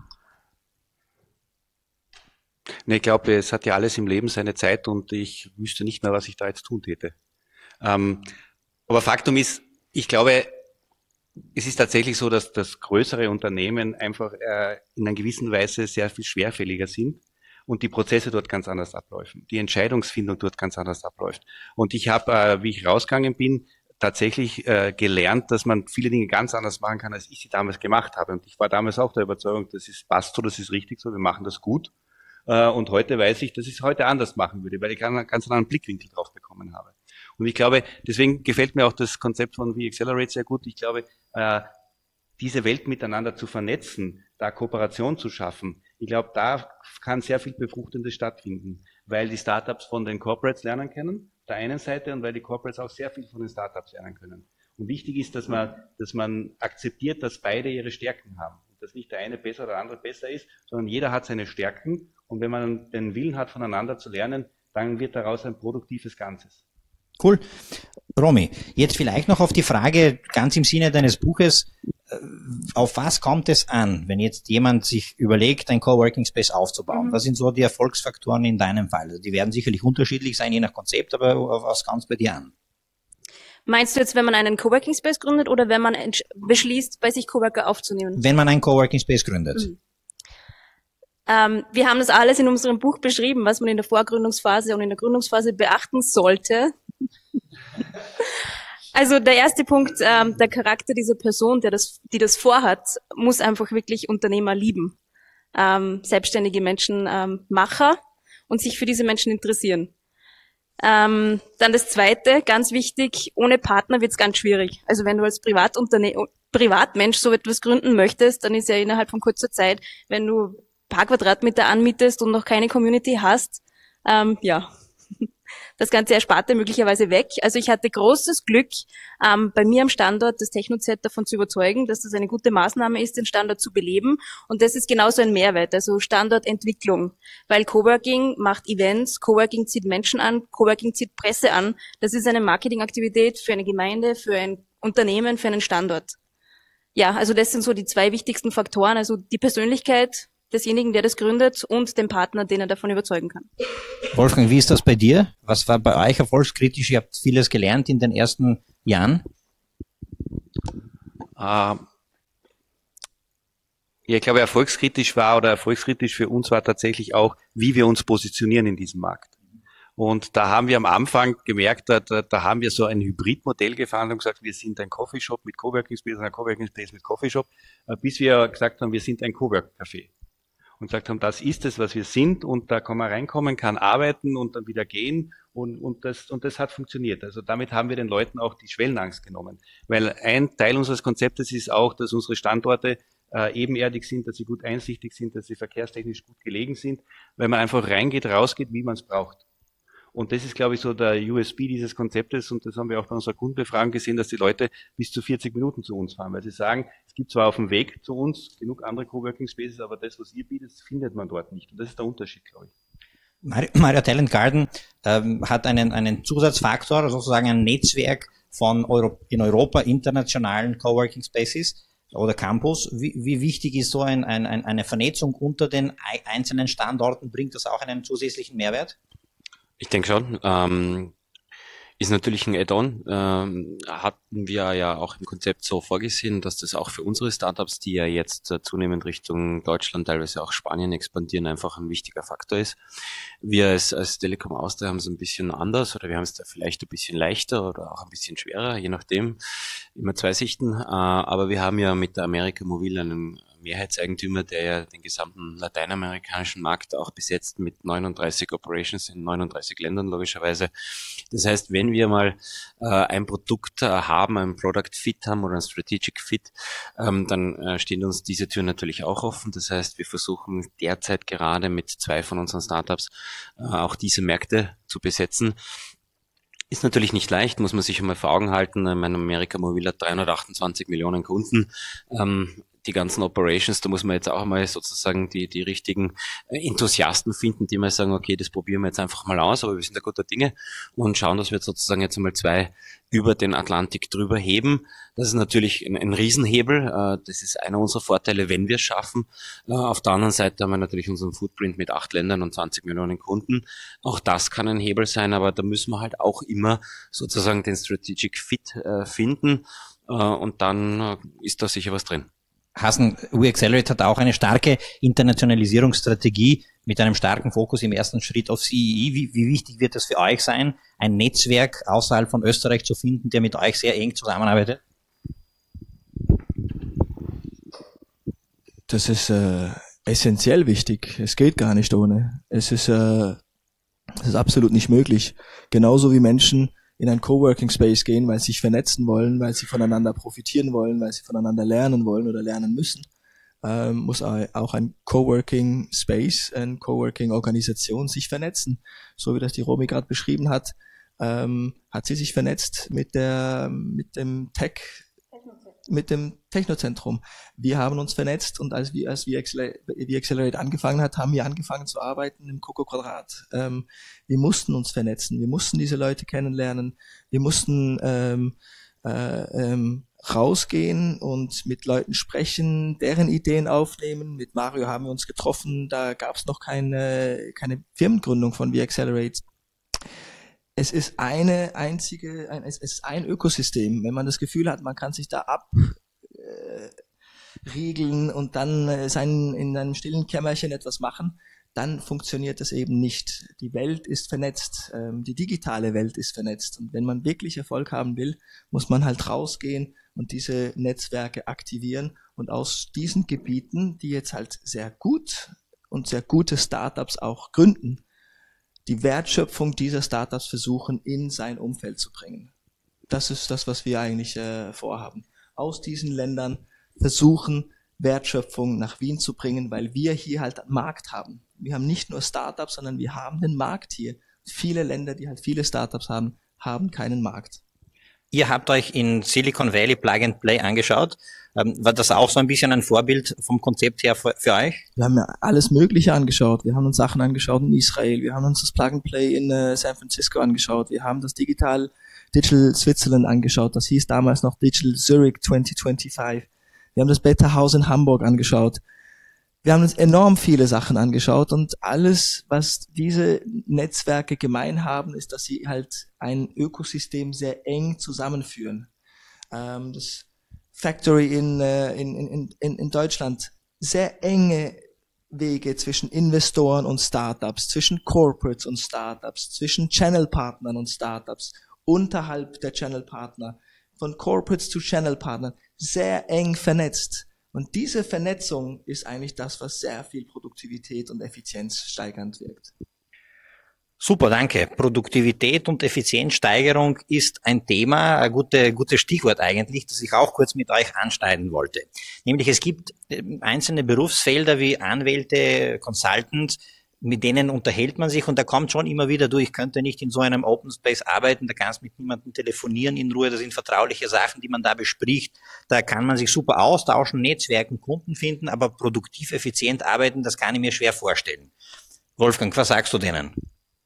Nee, ich glaube, es hat ja alles im Leben seine Zeit und ich wüsste nicht mehr, was ich da jetzt tun täte. Aber Faktum ist, ich glaube, es ist tatsächlich so, dass größere Unternehmen einfach in einer gewissen Weise sehr viel schwerfälliger sind und die Prozesse dort ganz anders ablaufen. Die Entscheidungsfindung dort ganz anders abläuft. Und ich habe, wie ich rausgegangen bin, tatsächlich gelernt, dass man viele Dinge ganz anders machen kann, als ich sie damals gemacht habe. Und ich war damals auch der Überzeugung, passt so, das ist richtig so, wir machen das gut. Und heute weiß ich, dass ich es heute anders machen würde, weil ich einen ganz anderen Blickwinkel drauf bekommen habe. Und ich glaube, deswegen gefällt mir auch das Konzept von WeAccelerate sehr gut. Ich glaube, diese Welt miteinander zu vernetzen, da Kooperation zu schaffen, ich glaube, da kann sehr viel Befruchtendes stattfinden, weil die Startups von den Corporates lernen können, auf der einen Seite, und weil die Corporates auch sehr viel von den Startups lernen können. Und wichtig ist, dass man akzeptiert, dass beide ihre Stärken haben. Dass nicht der eine besser oder der andere besser ist, sondern jeder hat seine Stärken. Und wenn man den Willen hat, voneinander zu lernen, dann wird daraus ein produktives Ganzes. Cool. Romy, jetzt vielleicht noch auf die Frage, ganz im Sinne deines Buches, auf was kommt es an, wenn jetzt jemand sich überlegt, ein Coworking Space aufzubauen? Was sind so die Erfolgsfaktoren in deinem Fall? Also die werden sicherlich unterschiedlich sein, je nach Konzept, aber auf was kommt es bei dir an? Meinst du jetzt, wenn man einen Coworking Space gründet oder wenn man beschließt, bei sich Coworker aufzunehmen? Wenn man einen Coworking Space gründet. Wir haben das alles in unserem Buch beschrieben, was man in der Vorgründungsphase und in der Gründungsphase beachten sollte. Also der erste Punkt, der Charakter dieser Person, die das vorhat, muss einfach wirklich Unternehmer lieben. Selbstständige Menschen, Macher und sich für diese Menschen interessieren. Dann das Zweite, ganz wichtig, ohne Partner wird's ganz schwierig. Also wenn du als Privatmensch so etwas gründen möchtest, dann ist ja innerhalb von kurzer Zeit, wenn du ein paar Quadratmeter anmietest und noch keine Community hast, das Ganze erspart dir möglicherweise weg. Also ich hatte großes Glück, bei mir am Standort das TechnoZ davon zu überzeugen, dass das eine gute Maßnahme ist, den Standort zu beleben. Und das ist genauso ein Mehrwert, also Standortentwicklung. Weil Coworking macht Events, Coworking zieht Menschen an, Coworking zieht Presse an. Das ist eine Marketingaktivität für eine Gemeinde, für ein Unternehmen, für einen Standort. Ja, also das sind so die zwei wichtigsten Faktoren, also die Persönlichkeit desjenigen, der das gründet, und den Partner, den er davon überzeugen kann. Wolfgang, wie ist das bei dir? Was war bei euch erfolgskritisch? Ihr habt vieles gelernt in den ersten Jahren. Ja, ich glaube, erfolgskritisch für uns war tatsächlich auch, wie wir uns positionieren in diesem Markt. Und da haben wir am Anfang gemerkt, da haben wir so ein Hybridmodell gefahren und gesagt, wir sind ein Coffeeshop mit Coworking Space und ein Coworking Space mit Coffeeshop, bis wir gesagt haben, wir sind ein Cowork-Café. und gesagt haben, das ist es, was wir sind und da kann man reinkommen, kann arbeiten und dann wieder gehen und das hat funktioniert. Also damit haben wir den Leuten auch die Schwellenangst genommen, weil ein Teil unseres Konzeptes ist auch, dass unsere Standorte ebenerdig sind, dass sie gut einsichtig sind, dass sie verkehrstechnisch gut gelegen sind, weil man einfach reingeht, rausgeht, wie man es braucht. Und das ist, glaube ich, so der USP dieses Konzeptes und das haben wir auch bei unserer Kundenbefragung gesehen, dass die Leute bis zu 40 Minuten zu uns fahren, weil sie sagen, es gibt zwar auf dem Weg zu uns genug andere Coworking Spaces, aber das, was ihr bietet, findet man dort nicht. Und das ist der Unterschied, glaube ich. Mario Talent Garden hat einen Zusatzfaktor, sozusagen ein Netzwerk von in Europa internationalen Coworking Spaces oder Campus. Wie wichtig ist so eine Vernetzung unter den einzelnen Standorten? Bringt das auch einen zusätzlichen Mehrwert? Ich denke schon. Ist natürlich ein Add-on. Hatten wir ja auch im Konzept so vorgesehen, dass das auch für unsere Startups, die ja jetzt zunehmend Richtung Deutschland, teilweise auch Spanien expandieren, einfach ein wichtiger Faktor ist. Wir als Telekom Austria haben es ein bisschen anders oder wir haben es da vielleicht ein bisschen leichter oder auch ein bisschen schwerer, je nachdem. Immer zwei Sichten. Aber wir haben ja mit der America Mobil einen Mehrheitseigentümer, der ja den gesamten lateinamerikanischen Markt auch besetzt mit 39 Operations in 39 Ländern logischerweise. Das heißt, wenn wir mal ein Produkt haben, ein Product Fit haben oder ein Strategic Fit, dann stehen uns diese Türen natürlich auch offen. Das heißt, wir versuchen derzeit gerade mit 2 von unseren Startups auch diese Märkte zu besetzen. Ist natürlich nicht leicht, muss man sich einmal vor Augen halten. Mein America Mobil hat 328 Millionen Kunden. Die ganzen Operations, da muss man jetzt auch mal sozusagen die richtigen Enthusiasten finden, die mal sagen, okay, das probieren wir jetzt einfach mal aus, aber wir sind da guter Dinge und schauen, dass wir jetzt sozusagen jetzt einmal 2 über den Atlantik drüber heben. Das ist natürlich ein Riesenhebel. Das ist einer unserer Vorteile, wenn wir es schaffen. Auf der anderen Seite haben wir natürlich unseren Footprint mit 8 Ländern und 20 Millionen Kunden. Auch das kann ein Hebel sein, aber da müssen wir halt auch immer sozusagen den Strategic Fit finden und dann ist da sicher was drin. Hasan, WeAccelerate hat auch eine starke Internationalisierungsstrategie mit einem starken Fokus im ersten Schritt auf CEE. Wie wichtig wird es für euch sein, ein Netzwerk außerhalb von Österreich zu finden, der mit euch sehr eng zusammenarbeitet? Das ist essentiell wichtig. Es geht gar nicht ohne. Es ist absolut nicht möglich. Genauso wie Menschen in ein Coworking Space gehen, weil sie sich vernetzen wollen, weil sie voneinander profitieren wollen, weil sie voneinander lernen wollen oder lernen müssen, muss auch ein Coworking Space, eine Coworking Organisation sich vernetzen. So wie das die Romy gerade beschrieben hat, hat sie sich vernetzt mit dem Technozentrum. Wir haben uns vernetzt und als wir Accelerate angefangen hat, haben wir angefangen zu arbeiten im Coco Quadrat. Wir mussten uns vernetzen, wir mussten diese Leute kennenlernen, wir mussten rausgehen und mit Leuten sprechen, deren Ideen aufnehmen. Mit Mario haben wir uns getroffen, da gab es noch keine Firmengründung von WeAccelerate. Es ist es ist ein Ökosystem. Wenn man das Gefühl hat, man kann sich da abriegeln und dann in einem stillen Kämmerchen etwas machen, dann funktioniert das eben nicht. Die Welt ist vernetzt, die digitale Welt ist vernetzt. Und wenn man wirklich Erfolg haben will, muss man halt rausgehen und diese Netzwerke aktivieren und aus diesen Gebieten, die jetzt halt sehr gut und sehr gute Startups auch gründen, die Wertschöpfung dieser Startups versuchen, in sein Umfeld zu bringen. Das ist das, was wir eigentlich vorhaben. Aus diesen Ländern versuchen, Wertschöpfung nach Wien zu bringen, weil wir hier halt einen Markt haben. Wir haben nicht nur Startups, sondern wir haben den Markt hier. Viele Länder, die halt viele Startups haben, haben keinen Markt. Ihr habt euch in Silicon Valley Plug and Play angeschaut. War das auch so ein bisschen ein Vorbild vom Konzept her für euch? Wir haben ja alles Mögliche angeschaut. Wir haben uns Sachen angeschaut in Israel. Wir haben uns das Plug and Play in San Francisco angeschaut. Wir haben das Digital Switzerland angeschaut. Das hieß damals noch Digital Zurich 2025. Wir haben das Better House in Hamburg angeschaut. Wir haben uns enorm viele Sachen angeschaut und alles, was diese Netzwerke gemein haben, ist, dass sie halt ein Ökosystem sehr eng zusammenführen. Das Factory in Deutschland, sehr enge Wege zwischen Investoren und Startups, zwischen Corporates und Startups, zwischen Channel-Partnern und Startups, unterhalb der Channel-Partner, von Corporates zu Channel-Partnern, sehr eng vernetzt. Und diese Vernetzung ist eigentlich das, was sehr viel Produktivität und Effizienz steigernd wirkt. Super, danke. Produktivität und Effizienzsteigerung ist ein Thema, ein gutes Stichwort eigentlich, das ich auch kurz mit euch anschneiden wollte. Nämlich es gibt einzelne Berufsfelder wie Anwälte, Consultants, mit denen unterhält man sich und da kommt schon immer wieder, ich könnte nicht in so einem Open Space arbeiten, da kannst du mit niemandem telefonieren in Ruhe, das sind vertrauliche Sachen, die man da bespricht, da kann man sich super austauschen, Netzwerken, Kunden finden, aber produktiv, effizient arbeiten, das kann ich mir schwer vorstellen. Wolfgang, was sagst du denen?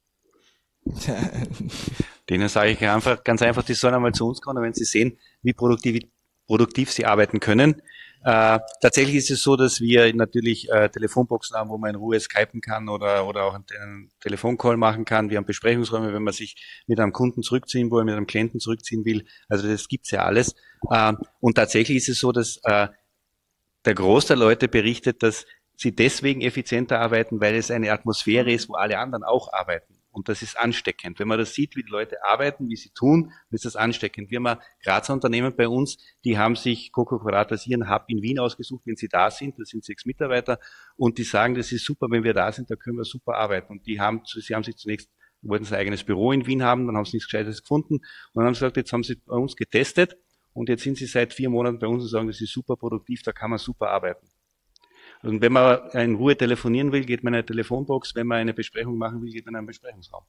Denen sage ich ganz einfach, die sollen einmal zu uns kommen, wenn sie sehen, wie produktiv sie arbeiten können. Tatsächlich ist es so, dass wir natürlich Telefonboxen haben, wo man in Ruhe skypen kann oder auch einen Telefoncall machen kann. Wir haben Besprechungsräume, wenn man sich mit einem Kunden zurückziehen will, mit einem Klienten zurückziehen will. Also das gibt's ja alles. Und tatsächlich ist es so, dass der Großteil der Leute berichtet, dass sie deswegen effizienter arbeiten, weil es eine Atmosphäre ist, wo alle anderen auch arbeiten. Und das ist ansteckend. Wenn man das sieht, wie die Leute arbeiten, wie sie tun, ist das ansteckend. Wir haben ein Grazer Unternehmen bei uns, die haben sich Coco Quadrat als ihren Hub in Wien ausgesucht, wenn sie da sind. Das sind 6 Mitarbeiter. Und die sagen, das ist super, wenn wir da sind, da können wir super arbeiten. Und sie haben sich zunächst, wollten sie ein eigenes Büro in Wien haben, dann haben sie nichts Gescheites gefunden. Und dann haben sie gesagt, jetzt haben sie bei uns getestet. Und jetzt sind sie seit 4 Monaten bei uns und sagen, das ist super produktiv, da kann man super arbeiten. Und wenn man in Ruhe telefonieren will, geht man in eine Telefonbox. Wenn man eine Besprechung machen will, geht man in einen Besprechungsraum.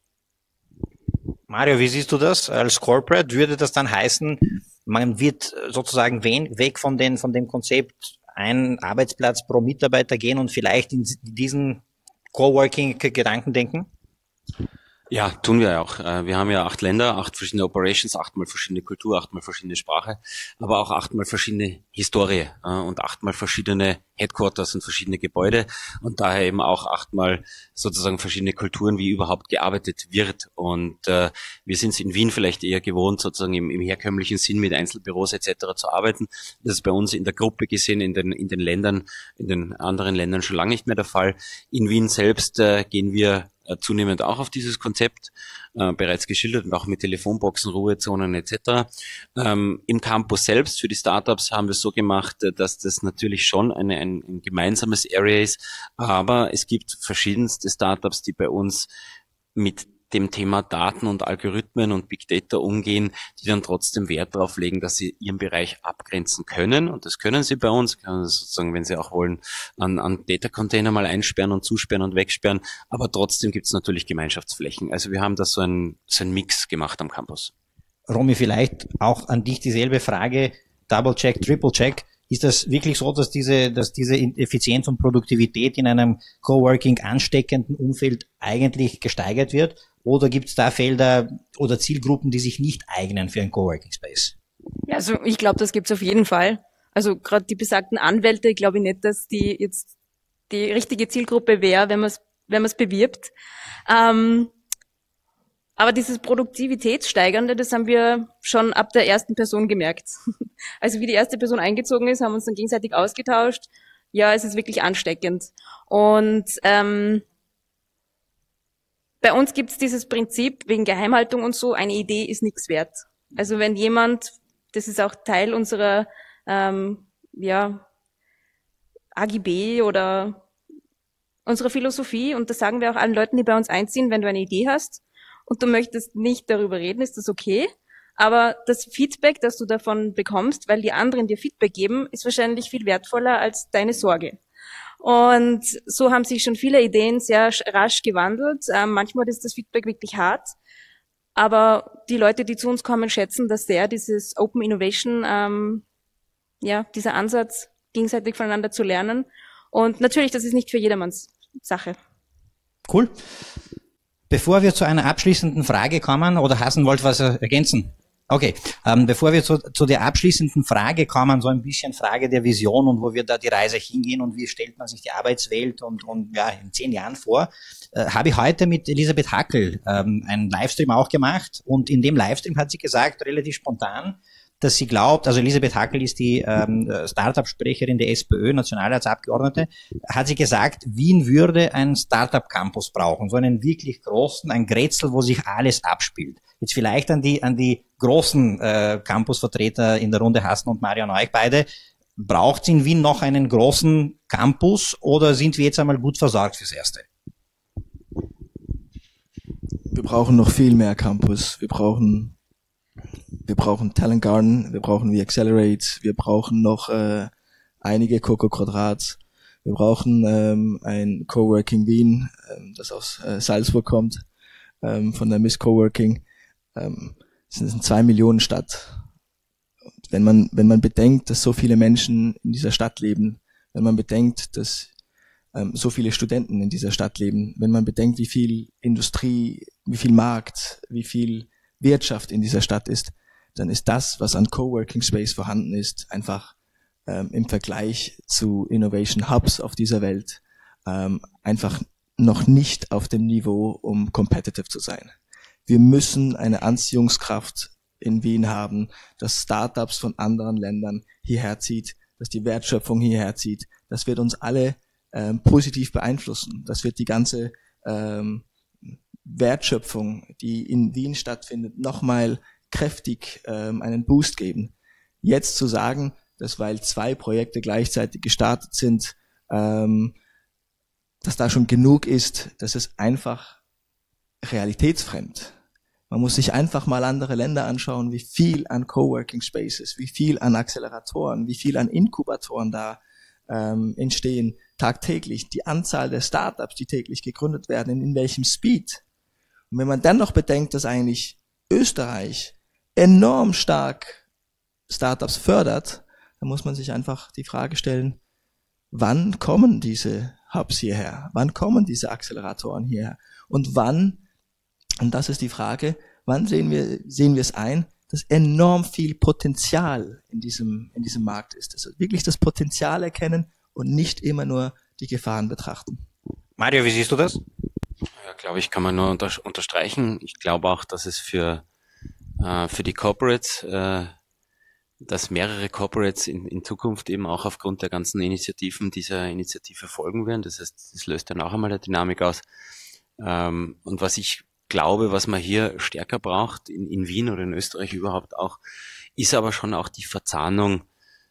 Mario, wie siehst du das als Corporate? Würde das dann heißen, man wird sozusagen weg von dem Konzept ein Arbeitsplatz pro Mitarbeiter gehen und vielleicht in diesen Coworking-Gedanken denken? Ja, tun wir auch. Wir haben ja 8 Länder, 8 verschiedene Operations, 8-mal verschiedene Kultur, 8-mal verschiedene Sprache, aber auch 8-mal verschiedene Historie und 8-mal verschiedene Headquarters und verschiedene Gebäude und daher eben auch 8-mal sozusagen verschiedene Kulturen, wie überhaupt gearbeitet wird. Und wir sind es in Wien vielleicht eher gewohnt, sozusagen im herkömmlichen Sinn mit Einzelbüros etc. zu arbeiten. Das ist bei uns in der Gruppe gesehen, in den Ländern, in den anderen Ländern schon lange nicht mehr der Fall. In Wien selbst gehen wir zunehmend auch auf dieses Konzept, bereits geschildert und auch mit Telefonboxen, Ruhezonen etc. Im Campus selbst für die Startups haben wir es so gemacht, dass das natürlich schon ein gemeinsames Area ist, aber es gibt verschiedenste Startups, die bei uns mit dem Thema Daten und Algorithmen und Big Data umgehen, die dann trotzdem Wert darauf legen, dass sie ihren Bereich abgrenzen können. Und das können sie bei uns, können sie sozusagen, wenn sie auch wollen, an Data-Container mal einsperren und zusperren und wegsperren. Aber trotzdem gibt es natürlich Gemeinschaftsflächen. Also wir haben da so ein Mix gemacht am Campus. Romy, vielleicht auch an dich dieselbe Frage, Double-Check, Triple-Check. Ist das wirklich so, dass diese Effizienz und Produktivität in einem Coworking ansteckenden Umfeld eigentlich gesteigert wird? Oder gibt es da Felder oder Zielgruppen, die sich nicht eignen für ein Coworking Space? Ja, also ich glaube, das gibt's auf jeden Fall. Also gerade die besagten Anwälte, glaube ich nicht, dass die jetzt die richtige Zielgruppe wäre, wenn man es bewirbt. Aber dieses Produktivitätssteigernde, das haben wir schon ab der ersten Person gemerkt. Also wie die erste Person eingezogen ist, haben wir uns dann gegenseitig ausgetauscht. Ja, es ist wirklich ansteckend. Und bei uns gibt's dieses Prinzip wegen Geheimhaltung und so, eine Idee ist nichts wert. Also wenn jemand, das ist auch Teil unserer AGB oder unserer Philosophie, und das sagen wir auch allen Leuten, die bei uns einziehen, wenn du eine Idee hast und du möchtest nicht darüber reden, ist das okay. Aber das Feedback, das du davon bekommst, weil die anderen dir Feedback geben, ist wahrscheinlich viel wertvoller als deine Sorge. Und so haben sich schon viele Ideen sehr rasch gewandelt. Manchmal ist das Feedback wirklich hart. Aber die Leute, die zu uns kommen, schätzen das sehr, dieses Open Innovation, dieser Ansatz, gegenseitig voneinander zu lernen. Und natürlich, das ist nicht für jedermanns Sache. Cool. Bevor wir zu einer abschließenden Frage kommen, oder Hasan wollte was ergänzen? Okay, bevor wir zu der abschließenden Frage kommen, so ein bisschen Frage der Vision und wo wir da die Reise hingehen und wie stellt man sich die Arbeitswelt und in 10 Jahren vor, habe ich heute mit Elisabeth Hackel einen Livestream auch gemacht und in dem Livestream hat sie gesagt, relativ spontan, dass sie glaubt, also Elisabeth Hackel ist die Startup-Sprecherin der SPÖ, Nationalratsabgeordnete, hat sie gesagt, Wien würde einen Startup-Campus brauchen, so einen wirklich großen, ein Grätzl, wo sich alles abspielt. Jetzt vielleicht an die großen Campus-Vertreter in der Runde, Hasan und Mario und euch beide. Braucht es in Wien noch einen großen Campus oder sind wir jetzt einmal gut versorgt fürs Erste? Wir brauchen noch viel mehr Campus. Wir brauchen Talent Garden, wir brauchen WeAccelerate, wir brauchen noch einige Coco Quadrats. Wir brauchen ein Coworking Wien, das aus Salzburg kommt, von der Miss Coworking. Es ist eine 2 Millionen Stadt. Wenn man bedenkt, dass so viele Menschen in dieser Stadt leben, wenn man bedenkt, dass so viele Studenten in dieser Stadt leben, wenn man bedenkt, wie viel Industrie, wie viel Markt, wie viel Wirtschaft in dieser Stadt ist, dann ist das, was an Coworking Space vorhanden ist, einfach im Vergleich zu Innovation Hubs auf dieser Welt einfach noch nicht auf dem Niveau, um competitive zu sein. Wir müssen eine Anziehungskraft in Wien haben, dass Startups von anderen Ländern hierher zieht, dass die Wertschöpfung hierher zieht. Das wird uns alle positiv beeinflussen. Das wird die ganze Wertschöpfung, die in Wien stattfindet, nochmal kräftig einen Boost geben. Jetzt zu sagen, dass weil 2 Projekte gleichzeitig gestartet sind, dass da schon genug ist, das ist einfach realitätsfremd. Man muss sich einfach mal andere Länder anschauen, wie viel an Coworking Spaces, wie viel an Acceleratoren, wie viel an Inkubatoren da entstehen tagtäglich, die Anzahl der Startups, die täglich gegründet werden, in welchem Speed. Und wenn man dann noch bedenkt, dass eigentlich Österreich enorm stark Startups fördert, dann muss man sich einfach die Frage stellen, wann kommen diese Hubs hierher? Wann kommen diese Acceleratoren hierher? Und wann, und das ist die Frage, wann sehen wir es ein, dass enorm viel Potenzial in diesem Markt ist. Also wirklich das Potenzial erkennen und nicht immer nur die Gefahren betrachten. Mario, wie siehst du das? Ja, glaube ich, kann man nur unterstreichen. Ich glaube auch, dass es für die Corporates, dass mehrere Corporates in Zukunft eben auch aufgrund der ganzen Initiativen dieser Initiative folgen werden. Das heißt, das löst dann auch einmal eine Dynamik aus. Und was ich glaube, was man hier stärker braucht, in Wien oder in Österreich überhaupt auch, ist aber schon auch die Verzahnung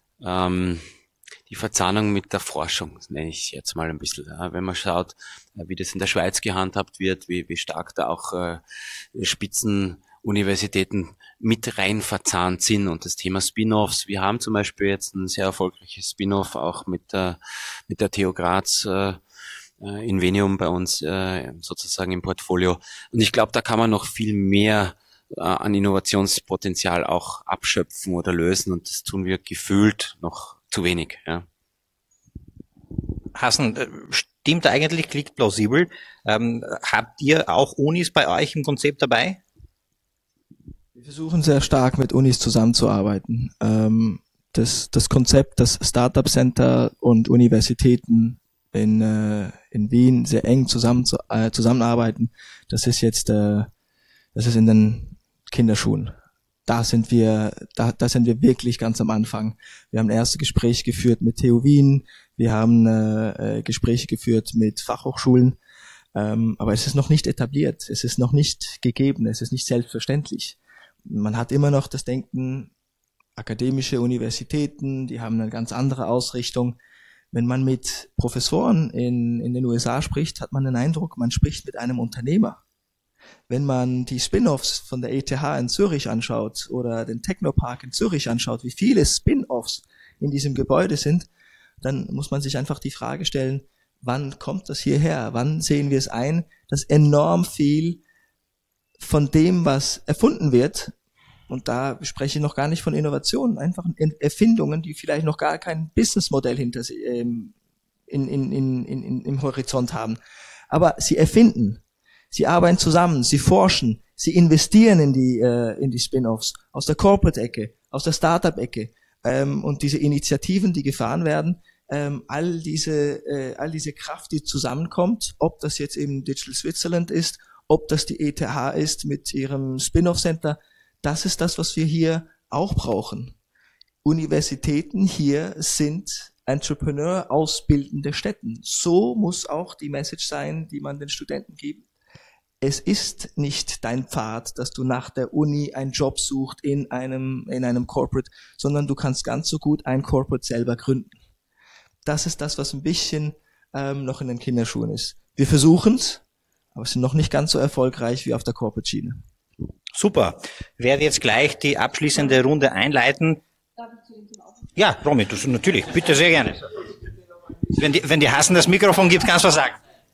mit der Forschung, das nenne ich jetzt mal ein bisschen. Ja, wenn man schaut, wie das in der Schweiz gehandhabt wird, wie stark da auch Spitzenuniversitäten mit rein verzahnt sind und das Thema Spin-offs. Wir haben zum Beispiel jetzt ein sehr erfolgreiches Spin-off auch mit der TU Graz Invenium bei uns sozusagen im Portfolio. Und ich glaube, da kann man noch viel mehr an Innovationspotenzial auch abschöpfen oder lösen und das tun wir gefühlt noch zu wenig. Ja. Hassan, stimmt eigentlich, klingt plausibel. Habt ihr auch Unis bei euch im Konzept dabei? Wir versuchen sehr stark mit Unis zusammenzuarbeiten. Das Konzept, dass Startup Center und Universitäten in Wien sehr eng zusammenarbeiten, das ist in den Kinderschuhen. Da sind wir wirklich ganz am Anfang. Wir haben erste Gespräche geführt mit TU Wien, wir haben Gespräche geführt mit Fachhochschulen, aber es ist noch nicht etabliert, es ist noch nicht gegeben, es ist nicht selbstverständlich. Man hat immer noch das Denken, akademische Universitäten, die haben eine ganz andere Ausrichtung. Wenn man mit Professoren in den USA spricht, hat man den Eindruck, man spricht mit einem Unternehmer. Wenn man die Spin-offs von der ETH in Zürich anschaut oder den Technopark in Zürich anschaut, wie viele Spin-offs in diesem Gebäude sind, dann muss man sich einfach die Frage stellen, wann kommt das hierher? Wann sehen wir es ein, dass enorm viel von dem, was erfunden wird, und da spreche ich noch gar nicht von Innovationen, einfach Erfindungen, die vielleicht noch gar kein Businessmodell hinter sie, im Horizont haben. Aber sie erfinden, sie arbeiten zusammen, sie forschen, sie investieren in die Spin-offs aus der Corporate-Ecke, aus der Startup-Ecke, und diese Initiativen, die gefahren werden, all diese Kraft, die zusammenkommt, ob das jetzt eben Digital Switzerland ist, ob das die ETH ist mit ihrem Spin-off-Center, das ist das, was wir hier auch brauchen. Universitäten hier sind Entrepreneur ausbildende Stätten. So muss auch die Message sein, die man den Studenten gibt. es ist nicht dein Pfad, dass du nach der Uni einen Job suchst in einem Corporate, sondern du kannst ganz so gut ein Corporate selber gründen. Das ist das, was ein bisschen noch in den Kinderschuhen ist. Wir versuchen's, aber sind noch nicht ganz so erfolgreich wie auf der Corporate-Schiene. Super. Ich werde jetzt gleich die abschließende Runde einleiten. Ja, Romy, natürlich, bitte sehr gerne. Wenn die Hassen das Mikrofon gibt, kannst du was sagen.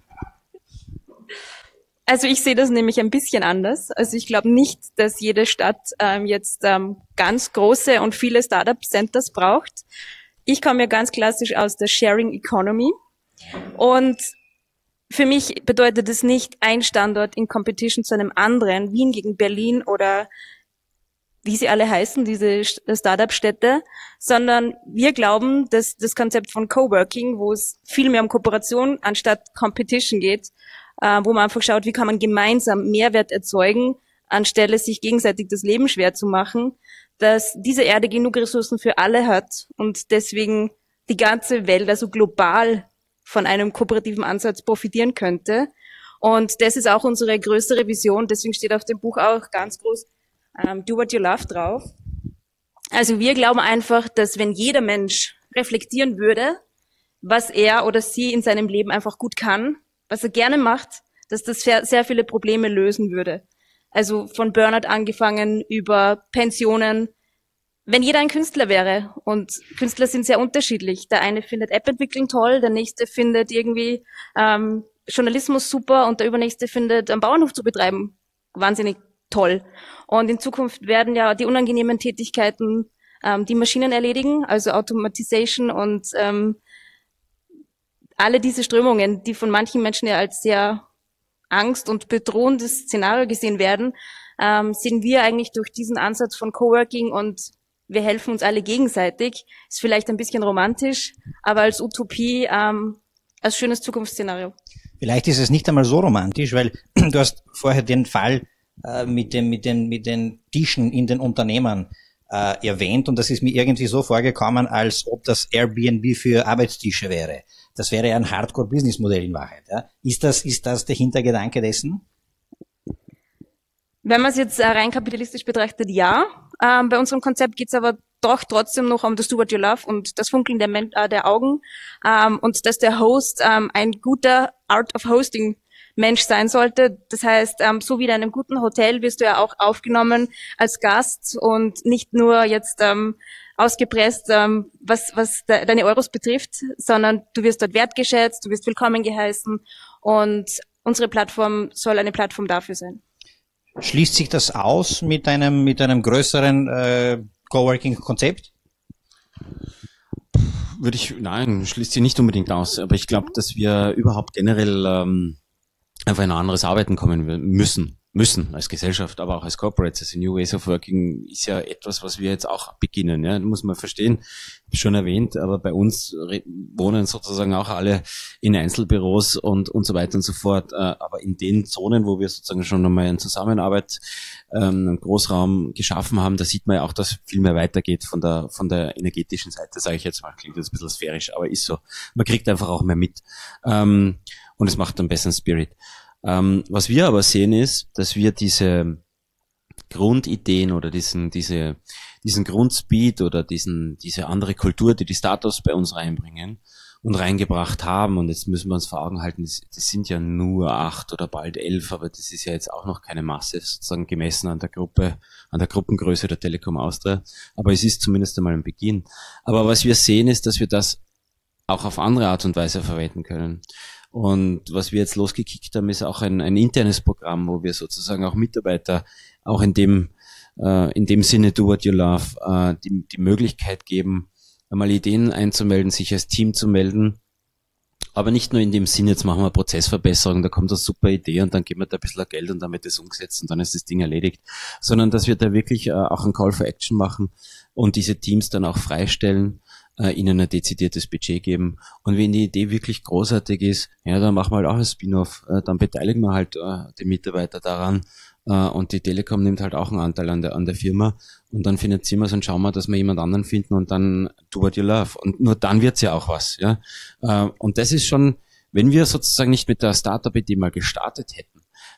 Also ich sehe das nämlich ein bisschen anders. Also ich glaube nicht, dass jede Stadt jetzt ganz große und viele Startup-Centers braucht. Ich komme ja ganz klassisch aus der Sharing Economy und für mich bedeutet es nicht ein Standort in Competition zu einem anderen, Wien gegen Berlin oder wie sie alle heißen, diese Startup-Städte, sondern wir glauben, dass das Konzept von Coworking, wo es viel mehr um Kooperation anstatt Competition geht, wo man einfach schaut, wie kann man gemeinsam Mehrwert erzeugen, anstelle sich gegenseitig das Leben schwer zu machen, dass diese Erde genug Ressourcen für alle hat und deswegen die ganze Welt, also global, von einem kooperativen Ansatz profitieren könnte. Und das ist auch unsere größere Vision, deswegen steht auf dem Buch auch ganz groß Do What You Love drauf. Also wir glauben einfach, dass wenn jeder Mensch reflektieren würde, was er oder sie in seinem Leben einfach gut kann, was er gerne macht, dass das sehr viele Probleme lösen würde. Also von Burnout angefangen über Pensionen. Wenn jeder ein Künstler wäre, und Künstler sind sehr unterschiedlich. Der eine findet App-Entwickeln toll, der nächste findet irgendwie Journalismus super und der übernächste findet einen Bauernhof zu betreiben wahnsinnig toll. Und in Zukunft werden ja die unangenehmen Tätigkeiten die Maschinen erledigen, also Automatization und alle diese Strömungen, die von manchen Menschen ja als sehr angst- und bedrohendes Szenario gesehen werden, sehen wir eigentlich durch diesen Ansatz von Coworking und wir helfen uns alle gegenseitig. Ist vielleicht ein bisschen romantisch, aber als Utopie, als schönes Zukunftsszenario. Vielleicht ist es nicht einmal so romantisch, weil du hast vorher den Fall mit den Tischen in den Unternehmen erwähnt und das ist mir irgendwie so vorgekommen, als ob das Airbnb für Arbeitstische wäre. Das wäre ja ein Hardcore-Business-Modell in Wahrheit. Ja? Ist das der Hintergedanke dessen? Wenn man es jetzt rein kapitalistisch betrachtet, ja. Bei unserem Konzept geht es aber doch trotzdem noch um das Do What You Love und das Funkeln der Augen und dass der Host ein guter Art of Hosting Mensch sein sollte. Das heißt, so wie in einem guten Hotel wirst du ja auch aufgenommen als Gast und nicht nur jetzt ausgepresst, was deine Euros betrifft, sondern du wirst dort wertgeschätzt, du wirst willkommen geheißen und unsere Plattform soll eine Plattform dafür sein. Schließt sich das aus mit einem größeren Coworking-Konzept? Nein, schließt sich nicht unbedingt aus. Aber ich glaube, dass wir überhaupt generell einfach in ein anderes Arbeiten kommen müssen als Gesellschaft, aber auch als Corporates. Also New Ways of Working ist ja etwas, was wir jetzt auch beginnen. Ja, muss man verstehen. Schon erwähnt, aber bei uns wohnen sozusagen auch alle in Einzelbüros und so weiter und so fort. Aber in den Zonen, wo wir sozusagen schon einmal eine Zusammenarbeit, einen Großraum geschaffen haben, da sieht man ja auch, dass viel mehr weitergeht von der energetischen Seite, sage ich jetzt mal. Klingt jetzt ein bisschen sphärisch, aber ist so. Man kriegt einfach auch mehr mit. Und es macht einen besseren Spirit. Was wir aber sehen ist, dass wir diese Grundideen oder diesen Grundspeed oder diese andere Kultur, die Startups bei uns reinbringen und reingebracht haben, und jetzt müssen wir uns vor Augen halten, das sind ja nur 8 oder bald 11, aber das ist ja jetzt auch noch keine Masse, sozusagen gemessen an der Gruppengröße der Telekom Austria, aber es ist zumindest einmal ein Beginn. Aber was wir sehen ist, dass wir das auch auf andere Art und Weise verwenden können. Und was wir jetzt losgekickt haben, ist auch ein internes Programm, wo wir sozusagen auch Mitarbeiter auch in dem Sinne Do What You Love die Möglichkeit geben, einmal Ideen einzumelden, sich als Team zu melden. Aber nicht nur in dem Sinne, jetzt machen wir Prozessverbesserung, da kommt eine super Idee und dann geben wir da ein bisschen Geld und dann wird das umgesetzt und dann ist das Ding erledigt. Sondern dass wir da wirklich auch einen Call for Action machen und diese Teams dann auch freistellen, ihnen ein dezidiertes Budget geben. Und wenn die Idee wirklich großartig ist, ja, dann machen wir halt auch ein Spin-off, dann beteiligen wir halt den Mitarbeiter daran und die Telekom nimmt halt auch einen Anteil an der Firma und dann finanzieren wir es und schauen wir, dass wir jemand anderen finden und dann do what you love. Und nur dann wird's ja auch was, ja. Und das ist schon, wenn wir sozusagen nicht mit der Startup-Idee mal gestartet hätten,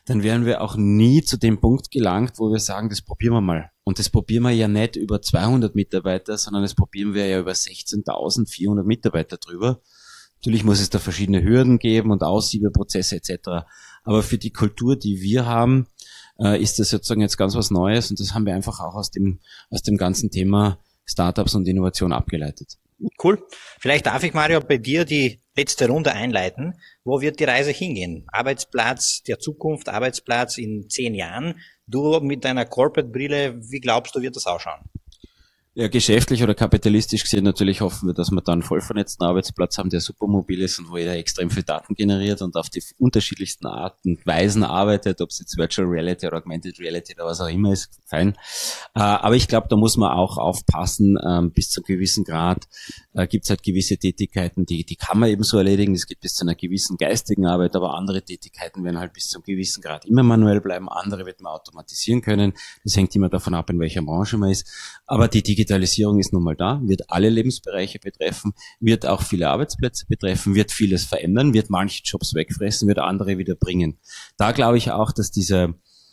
dann wären wir auch nie zu dem Punkt gelangt, wo wir sagen, das probieren wir mal. Und das probieren wir ja nicht über 200 Mitarbeiter, sondern das probieren wir ja über 16.400 Mitarbeiter drüber. Natürlich muss es da verschiedene Hürden geben und Aussiebeprozesse etc. Aber für die Kultur, die wir haben, ist das sozusagen jetzt ganz was Neues und das haben wir einfach auch aus dem ganzen Thema Startups und Innovation abgeleitet. Cool. Vielleicht darf ich, Mario, bei dir die letzte Runde einleiten. Wo wird die Reise hingehen? Arbeitsplatz der Zukunft, Arbeitsplatz in 10 Jahren. Du mit deiner Corporate-Brille, wie glaubst du, wird das ausschauen? Ja, geschäftlich oder kapitalistisch gesehen natürlich hoffen wir, dass wir dann einen voll vernetzten Arbeitsplatz haben, der super mobil ist und wo jeder extrem viel Daten generiert und auf die unterschiedlichsten Arten und Weisen arbeitet, ob es jetzt Virtual Reality oder Augmented Reality oder was auch immer ist, fein. Aber ich glaube, da muss man auch aufpassen, bis zu einem gewissen Grad gibt es halt gewisse Tätigkeiten, die kann man eben so erledigen, es geht bis zu einer gewissen geistigen Arbeit, aber andere Tätigkeiten werden halt bis zu einem gewissen Grad immer manuell bleiben, andere wird man automatisieren können, das hängt immer davon ab, in welcher Branche man ist, aber die Digitalisierung ist nun mal da, wird alle Lebensbereiche betreffen, wird auch viele Arbeitsplätze betreffen, wird vieles verändern, wird manche Jobs wegfressen, wird andere wieder bringen. Da glaube ich auch, dass diese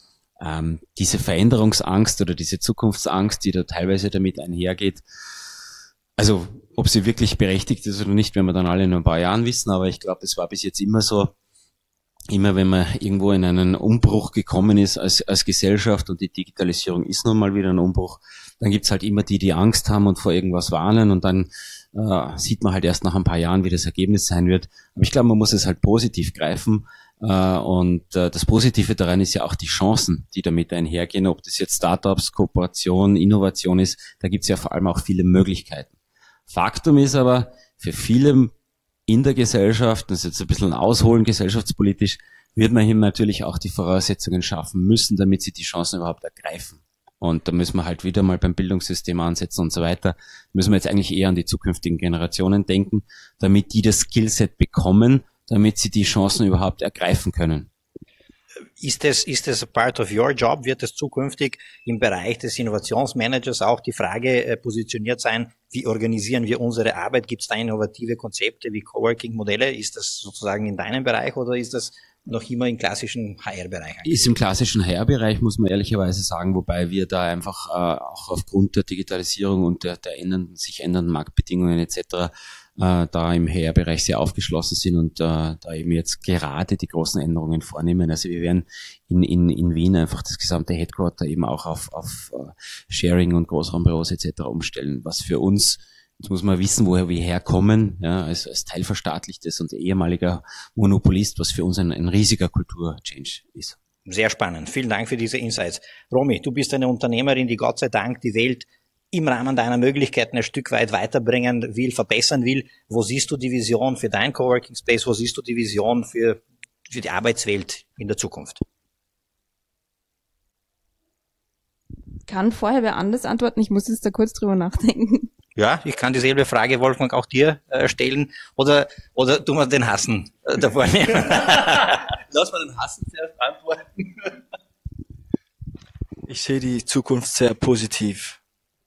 Veränderungsangst oder diese Zukunftsangst, die da teilweise damit einhergeht, also ob sie wirklich berechtigt ist oder nicht, werden wir dann alle in ein paar Jahren wissen, aber ich glaube, es war bis jetzt immer so, immer wenn man irgendwo in einen Umbruch gekommen ist als Gesellschaft und die Digitalisierung ist nun mal wieder ein Umbruch, dann gibt's halt immer die Angst haben und vor irgendwas warnen und dann sieht man halt erst nach ein paar Jahren, wie das Ergebnis sein wird. Aber ich glaube, man muss es halt positiv greifen und das Positive daran ist ja auch die Chancen, die damit einhergehen, ob das jetzt Startups, Kooperation, Innovation ist, da gibt's ja vor allem auch viele Möglichkeiten. Faktum ist aber, für viele in der Gesellschaft, das ist jetzt ein bisschen ausholen gesellschaftspolitisch, wird man hier natürlich auch die Voraussetzungen schaffen müssen, damit sie die Chancen überhaupt ergreifen. Und da müssen wir halt wieder mal beim Bildungssystem ansetzen und so weiter. Da müssen wir jetzt eigentlich eher an die zukünftigen Generationen denken, damit die das Skillset bekommen, damit sie die Chancen überhaupt ergreifen können. Ist es a part of your job? Wird es zukünftig im Bereich des Innovationsmanagers auch die Frage positioniert sein, wie organisieren wir unsere Arbeit? Gibt es da innovative Konzepte wie Coworking-Modelle? Ist das sozusagen in deinem Bereich oder ist das noch immer im klassischen HR-Bereich? Ist im klassischen HR-Bereich, muss man ehrlicherweise sagen, wobei wir da einfach auch aufgrund der Digitalisierung und der sich ändernden Marktbedingungen etc. Da im HR-Bereich sehr aufgeschlossen sind und da eben jetzt gerade die großen Änderungen vornehmen. Also wir werden in Wien einfach das gesamte Headquarter eben auch auf Sharing und Großraumbüros etc. umstellen, was für uns, jetzt muss man wissen, woher wir herkommen, ja, als teilverstaatlichtes und ehemaliger Monopolist, was für uns ein riesiger Kultur-Change ist. Sehr spannend. Vielen Dank für diese Insights. Romy, du bist eine Unternehmerin, die Gott sei Dank die Welt im Rahmen deiner Möglichkeiten ein Stück weit weiterbringen will, verbessern will. Wo siehst du die Vision für dein Coworking Space? Wo siehst du die Vision für die Arbeitswelt in der Zukunft? Kann vorher wer anders antworten? Ich muss jetzt da kurz drüber nachdenken. Ja, ich kann dieselbe Frage, Wolfgang, auch dir stellen. Oder du mal den Hassen davor nehmen. Lass mal den Hassen zuerst antworten. Ich sehe die Zukunft sehr positiv.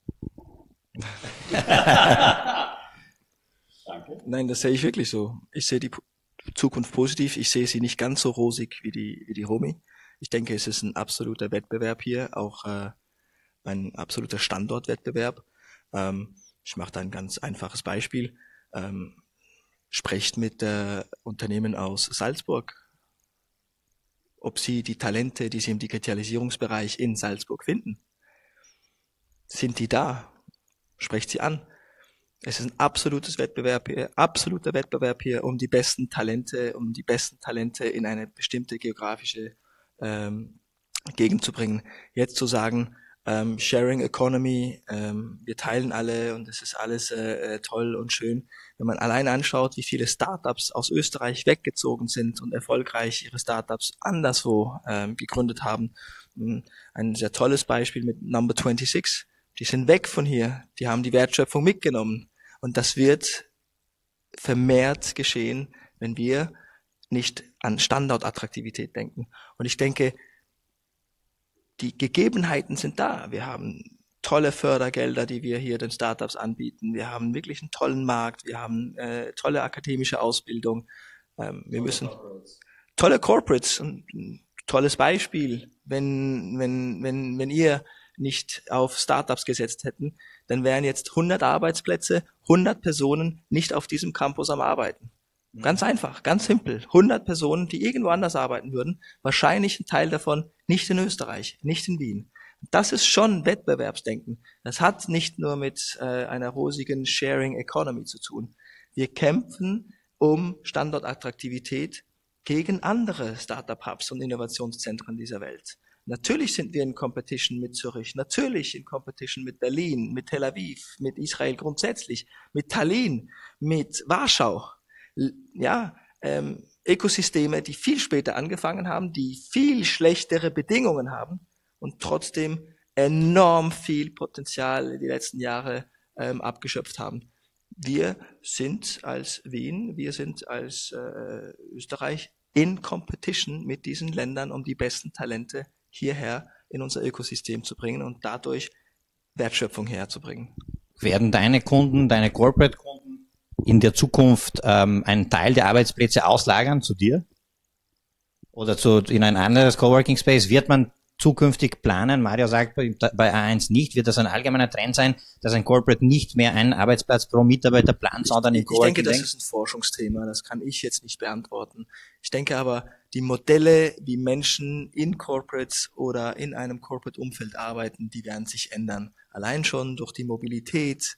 Danke. Nein, das sehe ich wirklich so. Ich sehe die Zukunft positiv. Ich sehe sie nicht ganz so rosig wie die Romy. Ich denke, es ist ein absoluter Wettbewerb hier, auch ein absoluter Standortwettbewerb. Ich mache da ein ganz einfaches Beispiel. Sprecht mit Unternehmen aus Salzburg, ob sie die Talente, die sie im Digitalisierungsbereich in Salzburg finden. Sind die da? Sprecht sie an. Es ist ein absoluter Wettbewerb hier um die besten Talente, in eine bestimmte geografische Gegend zu bringen. Jetzt zu sagen, Sharing Economy, wir teilen alle und es ist alles toll und schön. Wenn man allein anschaut, wie viele Startups aus Österreich weggezogen sind und erfolgreich ihre Startups anderswo gegründet haben. Ein sehr tolles Beispiel mit Number 26. Die sind weg von hier, die haben die Wertschöpfung mitgenommen. Und das wird vermehrt geschehen, wenn wir nicht an Standortattraktivität denken. Und ich denke, die Gegebenheiten sind da. Wir haben tolle Fördergelder, die wir hier den Startups anbieten. Wir haben wirklich einen tollen Markt. Wir haben tolle akademische Ausbildung. Wir müssen tolle Corporates und tolles Beispiel. Wenn ihr nicht auf Startups gesetzt hätten, dann wären jetzt 100 Arbeitsplätze, 100 Personen nicht auf diesem Campus am Arbeiten. Ganz einfach, ganz simpel. 100 Personen, die irgendwo anders arbeiten würden, wahrscheinlich ein Teil davon nicht in Österreich, nicht in Wien. Das ist schon Wettbewerbsdenken. Das hat nicht nur mit einer rosigen Sharing Economy zu tun. Wir kämpfen um Standortattraktivität gegen andere Startup-Hubs und Innovationszentren dieser Welt. Natürlich sind wir in Competition mit Zürich, natürlich in Competition mit Berlin, mit Tel Aviv, mit Israel grundsätzlich, mit Tallinn, mit Warschau. Ja, Ökosysteme, die viel später angefangen haben, die viel schlechtere Bedingungen haben und trotzdem enorm viel Potenzial die letzten Jahre abgeschöpft haben. Wir sind als Wien, wir sind als Österreich in Competition mit diesen Ländern, um die besten Talente hierher in unser Ökosystem zu bringen und dadurch Wertschöpfung herzubringen. Werden deine Kunden, deine Corporate-Kunden in der Zukunft einen Teil der Arbeitsplätze auslagern zu dir? Oder in ein anderes Coworking Space? Wird man zukünftig planen? Mario sagt bei A1 nicht. Wird das ein allgemeiner Trend sein, dass ein Corporate nicht mehr einen Arbeitsplatz pro Mitarbeiter plant, sondern im Coworking? Ich denke, das ist ein Forschungsthema. Das kann ich jetzt nicht beantworten. Ich denke aber, die Modelle, wie Menschen in Corporates oder in einem Corporate-Umfeld arbeiten, die werden sich ändern. Allein schon durch die Mobilität,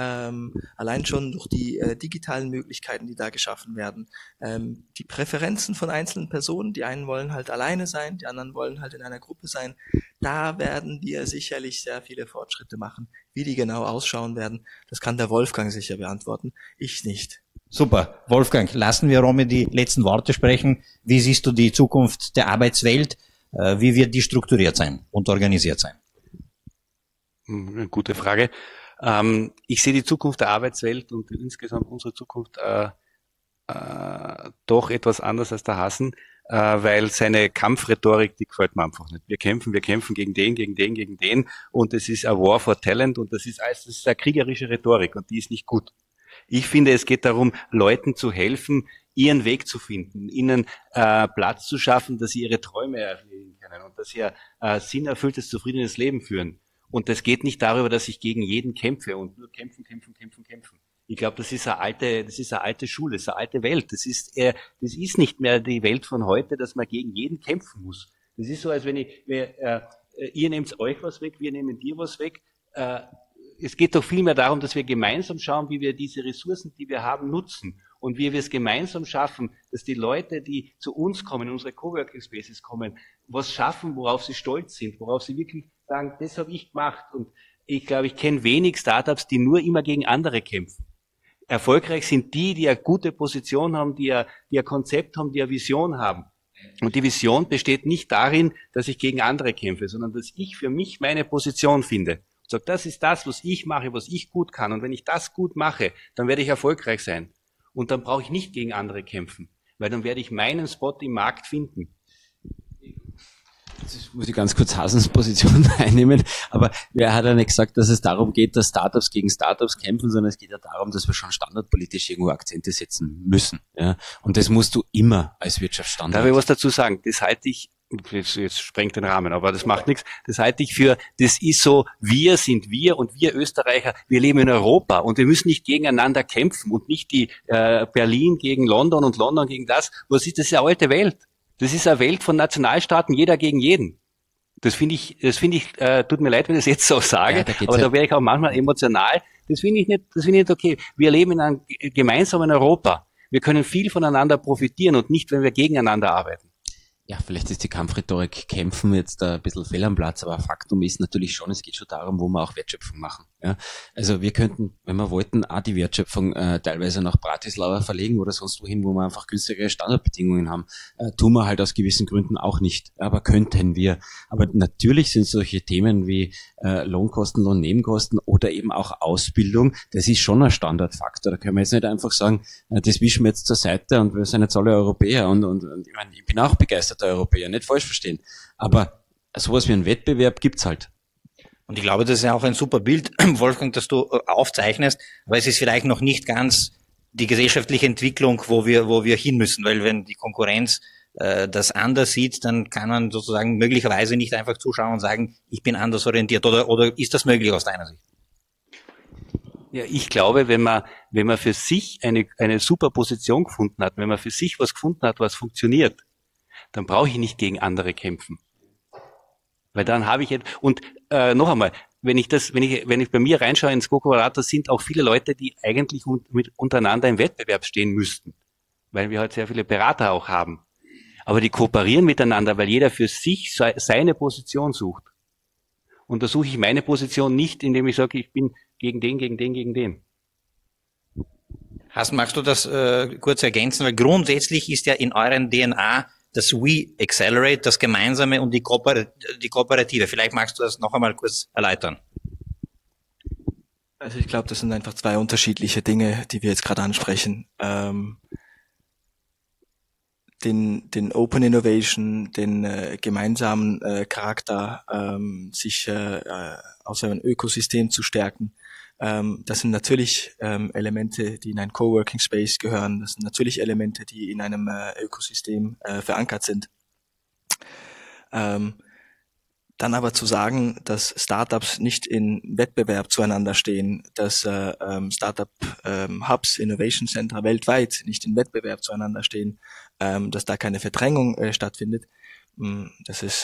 allein schon durch die digitalen Möglichkeiten, die da geschaffen werden. Die Präferenzen von einzelnen Personen, die einen wollen halt alleine sein, die anderen wollen halt in einer Gruppe sein. Da werden wir sicherlich sehr viele Fortschritte machen. Wie die genau ausschauen werden, das kann der Wolfgang sicher beantworten, ich nicht. Super. Wolfgang, lassen wir Romy die letzten Worte sprechen. Wie siehst du die Zukunft der Arbeitswelt? Wie wird die strukturiert sein und organisiert sein? Eine gute Frage. Ich sehe die Zukunft der Arbeitswelt und insgesamt unsere Zukunft doch etwas anders als der Hassen, weil seine Kampfrhetorik, die gefällt mir einfach nicht. Wir kämpfen gegen den und es ist a war for talent und das ist eine kriegerische Rhetorik und die ist nicht gut. Ich finde, es geht darum, Leuten zu helfen, ihren Weg zu finden, ihnen Platz zu schaffen, dass sie ihre Träume erleben können und dass sie ein sinnerfülltes, zufriedenes Leben führen. Und das geht nicht darüber, dass ich gegen jeden kämpfe und nur kämpfen. Ich glaube, das ist eine alte Schule, das ist eine alte Welt. Das ist nicht mehr die Welt von heute, dass man gegen jeden kämpfen muss. Das ist so, als wenn ihr nehmt euch was weg, wir nehmen dir was weg. Es geht doch vielmehr darum, dass wir gemeinsam schauen, wie wir diese Ressourcen, die wir haben, nutzen. Und wie wir es gemeinsam schaffen, dass die Leute, die zu uns kommen, in unsere Coworking Spaces kommen, was schaffen, worauf sie stolz sind, worauf sie wirklich sagen, das habe ich gemacht. Und ich glaube, ich kenne wenig Startups, die nur immer gegen andere kämpfen. Erfolgreich sind die eine gute Position haben, die ein Konzept haben, die eine Vision haben. Und die Vision besteht nicht darin, dass ich gegen andere kämpfe, sondern dass ich für mich meine Position finde. Und sage, das ist das, was ich mache, was ich gut kann. Und wenn ich das gut mache, dann werde ich erfolgreich sein. Und dann brauche ich nicht gegen andere kämpfen, weil dann werde ich meinen Spot im Markt finden. Jetzt muss ich ganz kurz Hasens Position einnehmen, aber wer hat ja nicht gesagt, dass es darum geht, dass Startups gegen Startups kämpfen, sondern es geht ja darum, dass wir schon standardpolitisch irgendwo Akzente setzen müssen. Ja? Und das musst du immer als Wirtschaftsstandard. Darf ich was dazu sagen? Das halte ich, jetzt sprengt den Rahmen, aber das macht nichts. Das halte ich für, das ist so, wir sind wir und wir Österreicher, wir leben in Europa und wir müssen nicht gegeneinander kämpfen und nicht die Berlin gegen London und London gegen das. Was ist das? Das ist eine alte Welt. Das ist eine Welt von Nationalstaaten, jeder gegen jeden. Das finde ich, tut mir leid, wenn ich das jetzt so sage, ja, aber da wäre ich auch manchmal emotional. Das finde ich nicht okay. Wir leben in einem gemeinsamen Europa. Wir können viel voneinander profitieren und nicht, wenn wir gegeneinander arbeiten. Ja, vielleicht ist die Kampfrhetorik kämpfen jetzt ein bisschen fehl am Platz, aber Faktum ist natürlich schon, es geht schon darum, wo wir auch Wertschöpfung machen. Ja, also wir könnten, wenn wir wollten, auch die Wertschöpfung teilweise nach Bratislava verlegen oder sonst wohin, wo wir einfach günstigere Standardbedingungen haben. Tun wir halt aus gewissen Gründen auch nicht, aber könnten wir. Aber natürlich sind solche Themen wie Lohnkosten, Lohnnebenkosten oder eben auch Ausbildung, das ist schon ein Standardfaktor. Da können wir jetzt nicht einfach sagen, das wischen wir jetzt zur Seite und wir sind jetzt alle Europäer und ich meine, ich bin auch begeisterter Europäer, nicht falsch verstehen. Aber sowas wie ein Wettbewerb gibt's halt. Und ich glaube, das ist ja auch ein super Bild, Wolfgang, das du aufzeichnest, aber es ist vielleicht noch nicht ganz die gesellschaftliche Entwicklung, wo wir hin müssen, weil wenn die Konkurrenz das anders sieht, dann kann man sozusagen möglicherweise nicht einfach zuschauen und sagen, ich bin anders orientiert. Oder ist das möglich aus deiner Sicht? Ja, ich glaube, wenn man für sich eine super Position gefunden hat, wenn man für sich was gefunden hat, was funktioniert, dann brauche ich nicht gegen andere kämpfen. Weil dann habe ich und noch einmal, wenn ich bei mir reinschaue ins Go-Kooperat, sind auch viele Leute, die eigentlich untereinander im Wettbewerb stehen müssten, weil wir halt sehr viele Berater auch haben. Aber die kooperieren miteinander, weil jeder für sich seine Position sucht. Und da suche ich meine Position nicht, indem ich sage, ich bin gegen den. Magst du das kurz ergänzen? Weil grundsätzlich ist ja in euren DNA das We Accelerate, das Gemeinsame und die Kooperative. Vielleicht magst du das noch einmal kurz erläutern. Also ich glaube, das sind einfach zwei unterschiedliche Dinge, die wir jetzt gerade ansprechen. Den Open Innovation, den gemeinsamen Charakter, sich aus einem Ökosystem zu stärken. Das sind natürlich Elemente, die in ein Coworking Space gehören. Das sind natürlich Elemente, die in einem Ökosystem verankert sind. Dann aber zu sagen, dass Startups nicht in Wettbewerb zueinander stehen, dass Startup-Hubs, Innovation Center weltweit nicht in Wettbewerb zueinander stehen, dass da keine Verdrängung stattfindet, das ist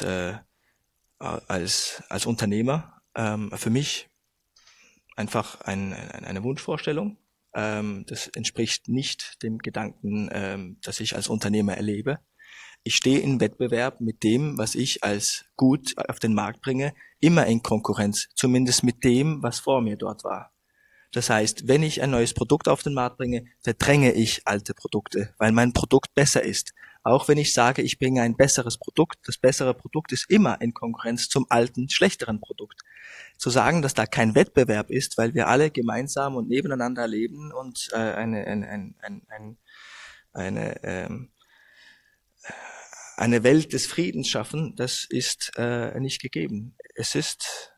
als Unternehmer für mich einfach eine Wunschvorstellung. Das entspricht nicht dem Gedanken, das ich als Unternehmer erlebe. Ich stehe in Wettbewerb mit dem, was ich als gut auf den Markt bringe, immer in Konkurrenz, zumindest mit dem, was vor mir dort war. Das heißt, wenn ich ein neues Produkt auf den Markt bringe, verdränge ich alte Produkte, weil mein Produkt besser ist. Auch wenn ich sage, ich bringe ein besseres Produkt, das bessere Produkt ist immer in Konkurrenz zum alten, schlechteren Produkt. Zu sagen, dass da kein Wettbewerb ist, weil wir alle gemeinsam und nebeneinander leben und eine Welt des Friedens schaffen, das ist nicht gegeben. Es ist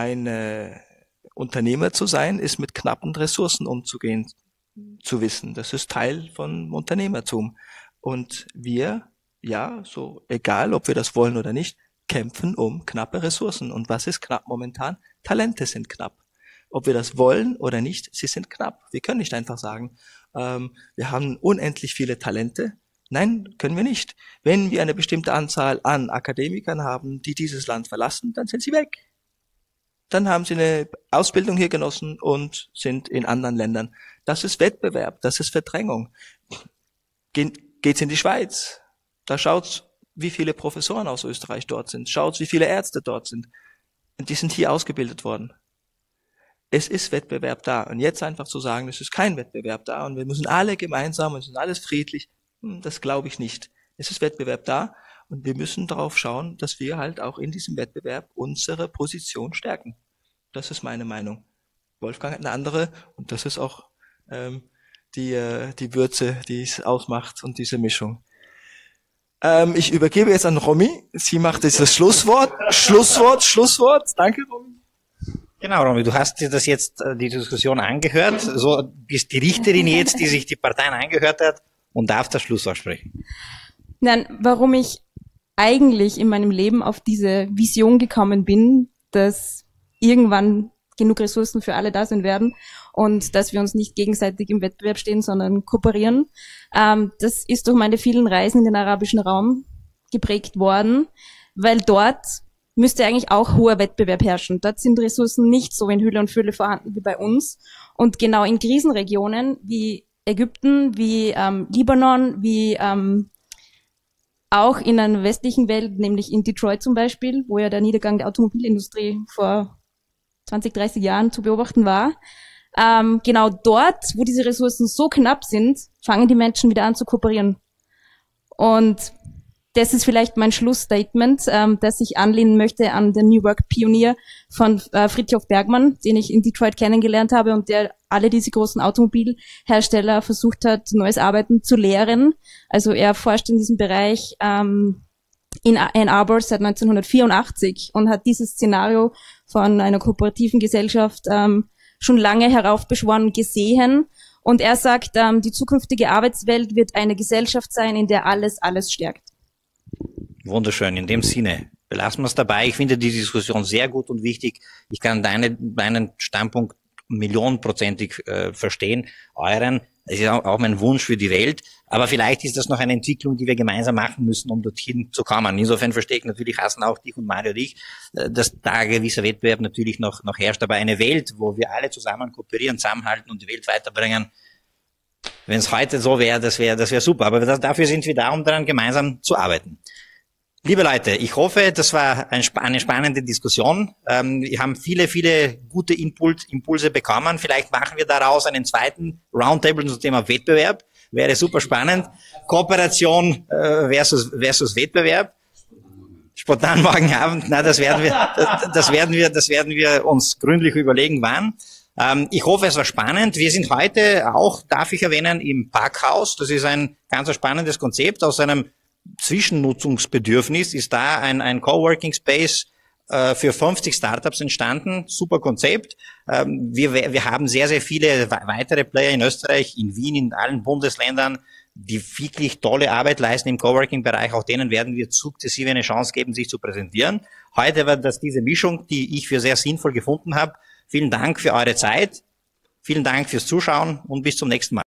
Unternehmer zu sein, ist mit knappen Ressourcen umzugehen, zu wissen. Das ist Teil von Unternehmertum. Und wir, ja, so egal, ob wir das wollen oder nicht, kämpfen um knappe Ressourcen. Und was ist knapp momentan? Talente sind knapp. Ob wir das wollen oder nicht, sie sind knapp. Wir können nicht einfach sagen, wir haben unendlich viele Talente. Nein, können wir nicht. Wenn wir eine bestimmte Anzahl an Akademikern haben, die dieses Land verlassen, dann sind sie weg. Dann haben sie eine Ausbildung hier genossen und sind in anderen Ländern. Das ist Wettbewerb, das ist Verdrängung. Geht's in die Schweiz, da schaut's, wie viele Professoren aus Österreich dort sind. Schaut's, wie viele Ärzte dort sind. Und die sind hier ausgebildet worden. Es ist Wettbewerb da. Und jetzt einfach zu sagen, es ist kein Wettbewerb da und wir müssen alle gemeinsam, es ist alles friedlich, das glaube ich nicht. Es ist Wettbewerb da und wir müssen darauf schauen, dass wir halt auch in diesem Wettbewerb unsere Position stärken. Das ist meine Meinung. Wolfgang hat eine andere und das ist auch die Würze, die es ausmacht und diese Mischung. Ich übergebe jetzt an Romy. Sie macht jetzt das Schlusswort. Danke, Romy. Genau, Romy, du hast dir das jetzt die Diskussion angehört. So bist die Richterin jetzt, die sich die Parteien angehört hat und darf das Schlusswort sprechen. Nein, warum ich eigentlich in meinem Leben auf diese Vision gekommen bin, dass irgendwann genug Ressourcen für alle da sein werden und dass wir uns nicht gegenseitig im Wettbewerb stehen, sondern kooperieren. Das ist durch meine vielen Reisen in den arabischen Raum geprägt worden, weil dort müsste eigentlich auch hoher Wettbewerb herrschen. Dort sind Ressourcen nicht so in Hülle und Fülle vorhanden wie bei uns. Und genau in Krisenregionen wie Ägypten, wie Libanon, wie auch in einer westlichen Welt, nämlich in Detroit zum Beispiel, wo ja der Niedergang der Automobilindustrie vor 20, 30 Jahren zu beobachten war. Genau dort, wo diese Ressourcen so knapp sind, fangen die Menschen wieder an zu kooperieren. Und das ist vielleicht mein Schlussstatement, dass ich anlehnen möchte an den New Work Pionier von Fridtjof Bergmann, den ich in Detroit kennengelernt habe und der alle diese großen Automobilhersteller versucht hat, neues Arbeiten zu lehren. Also er forscht in diesem Bereich in Ann Arbor seit 1984 und hat dieses Szenario von einer kooperativen Gesellschaft schon lange heraufbeschworen gesehen. Und er sagt, die zukünftige Arbeitswelt wird eine Gesellschaft sein, in der alles stärkt. Wunderschön. In dem Sinne belassen wir es dabei. Ich finde die Diskussion sehr gut und wichtig. Ich kann deinen Standpunkt millionenprozentig verstehen. Euren, es ist auch mein Wunsch für die Welt. Aber vielleicht ist das noch eine Entwicklung, die wir gemeinsam machen müssen, um dorthin zu kommen. Insofern verstehe ich natürlich, Hassan, auch dich und Mario und ich, dass da ein gewisser Wettbewerb natürlich noch herrscht. Aber eine Welt, wo wir alle zusammen kooperieren, zusammenhalten und die Welt weiterbringen, wenn es heute so wäre, das wäre super. Aber dafür sind wir da, um daran gemeinsam zu arbeiten. Liebe Leute, ich hoffe, das war eine spannende Diskussion. Wir haben viele gute Impulse bekommen. Vielleicht machen wir daraus einen zweiten Roundtable zum Thema Wettbewerb. Wäre super spannend. Kooperation versus Wettbewerb. Spontan morgen Abend. Na, das werden wir uns gründlich überlegen, wann. Ich hoffe, es war spannend. Wir sind heute auch, darf ich erwähnen, im Parkhaus. Das ist ein ganz spannendes Konzept. Aus einem Zwischennutzungsbedürfnis ist da ein Coworking Space für 50 Startups entstanden. Super Konzept. Wir haben sehr viele weitere Player in Österreich, in Wien, in allen Bundesländern, die wirklich tolle Arbeit leisten im Coworking-Bereich. Auch denen werden wir sukzessive eine Chance geben, sich zu präsentieren. Heute war das diese Mischung, die ich für sehr sinnvoll gefunden habe. Vielen Dank für eure Zeit. Vielen Dank fürs Zuschauen und bis zum nächsten Mal.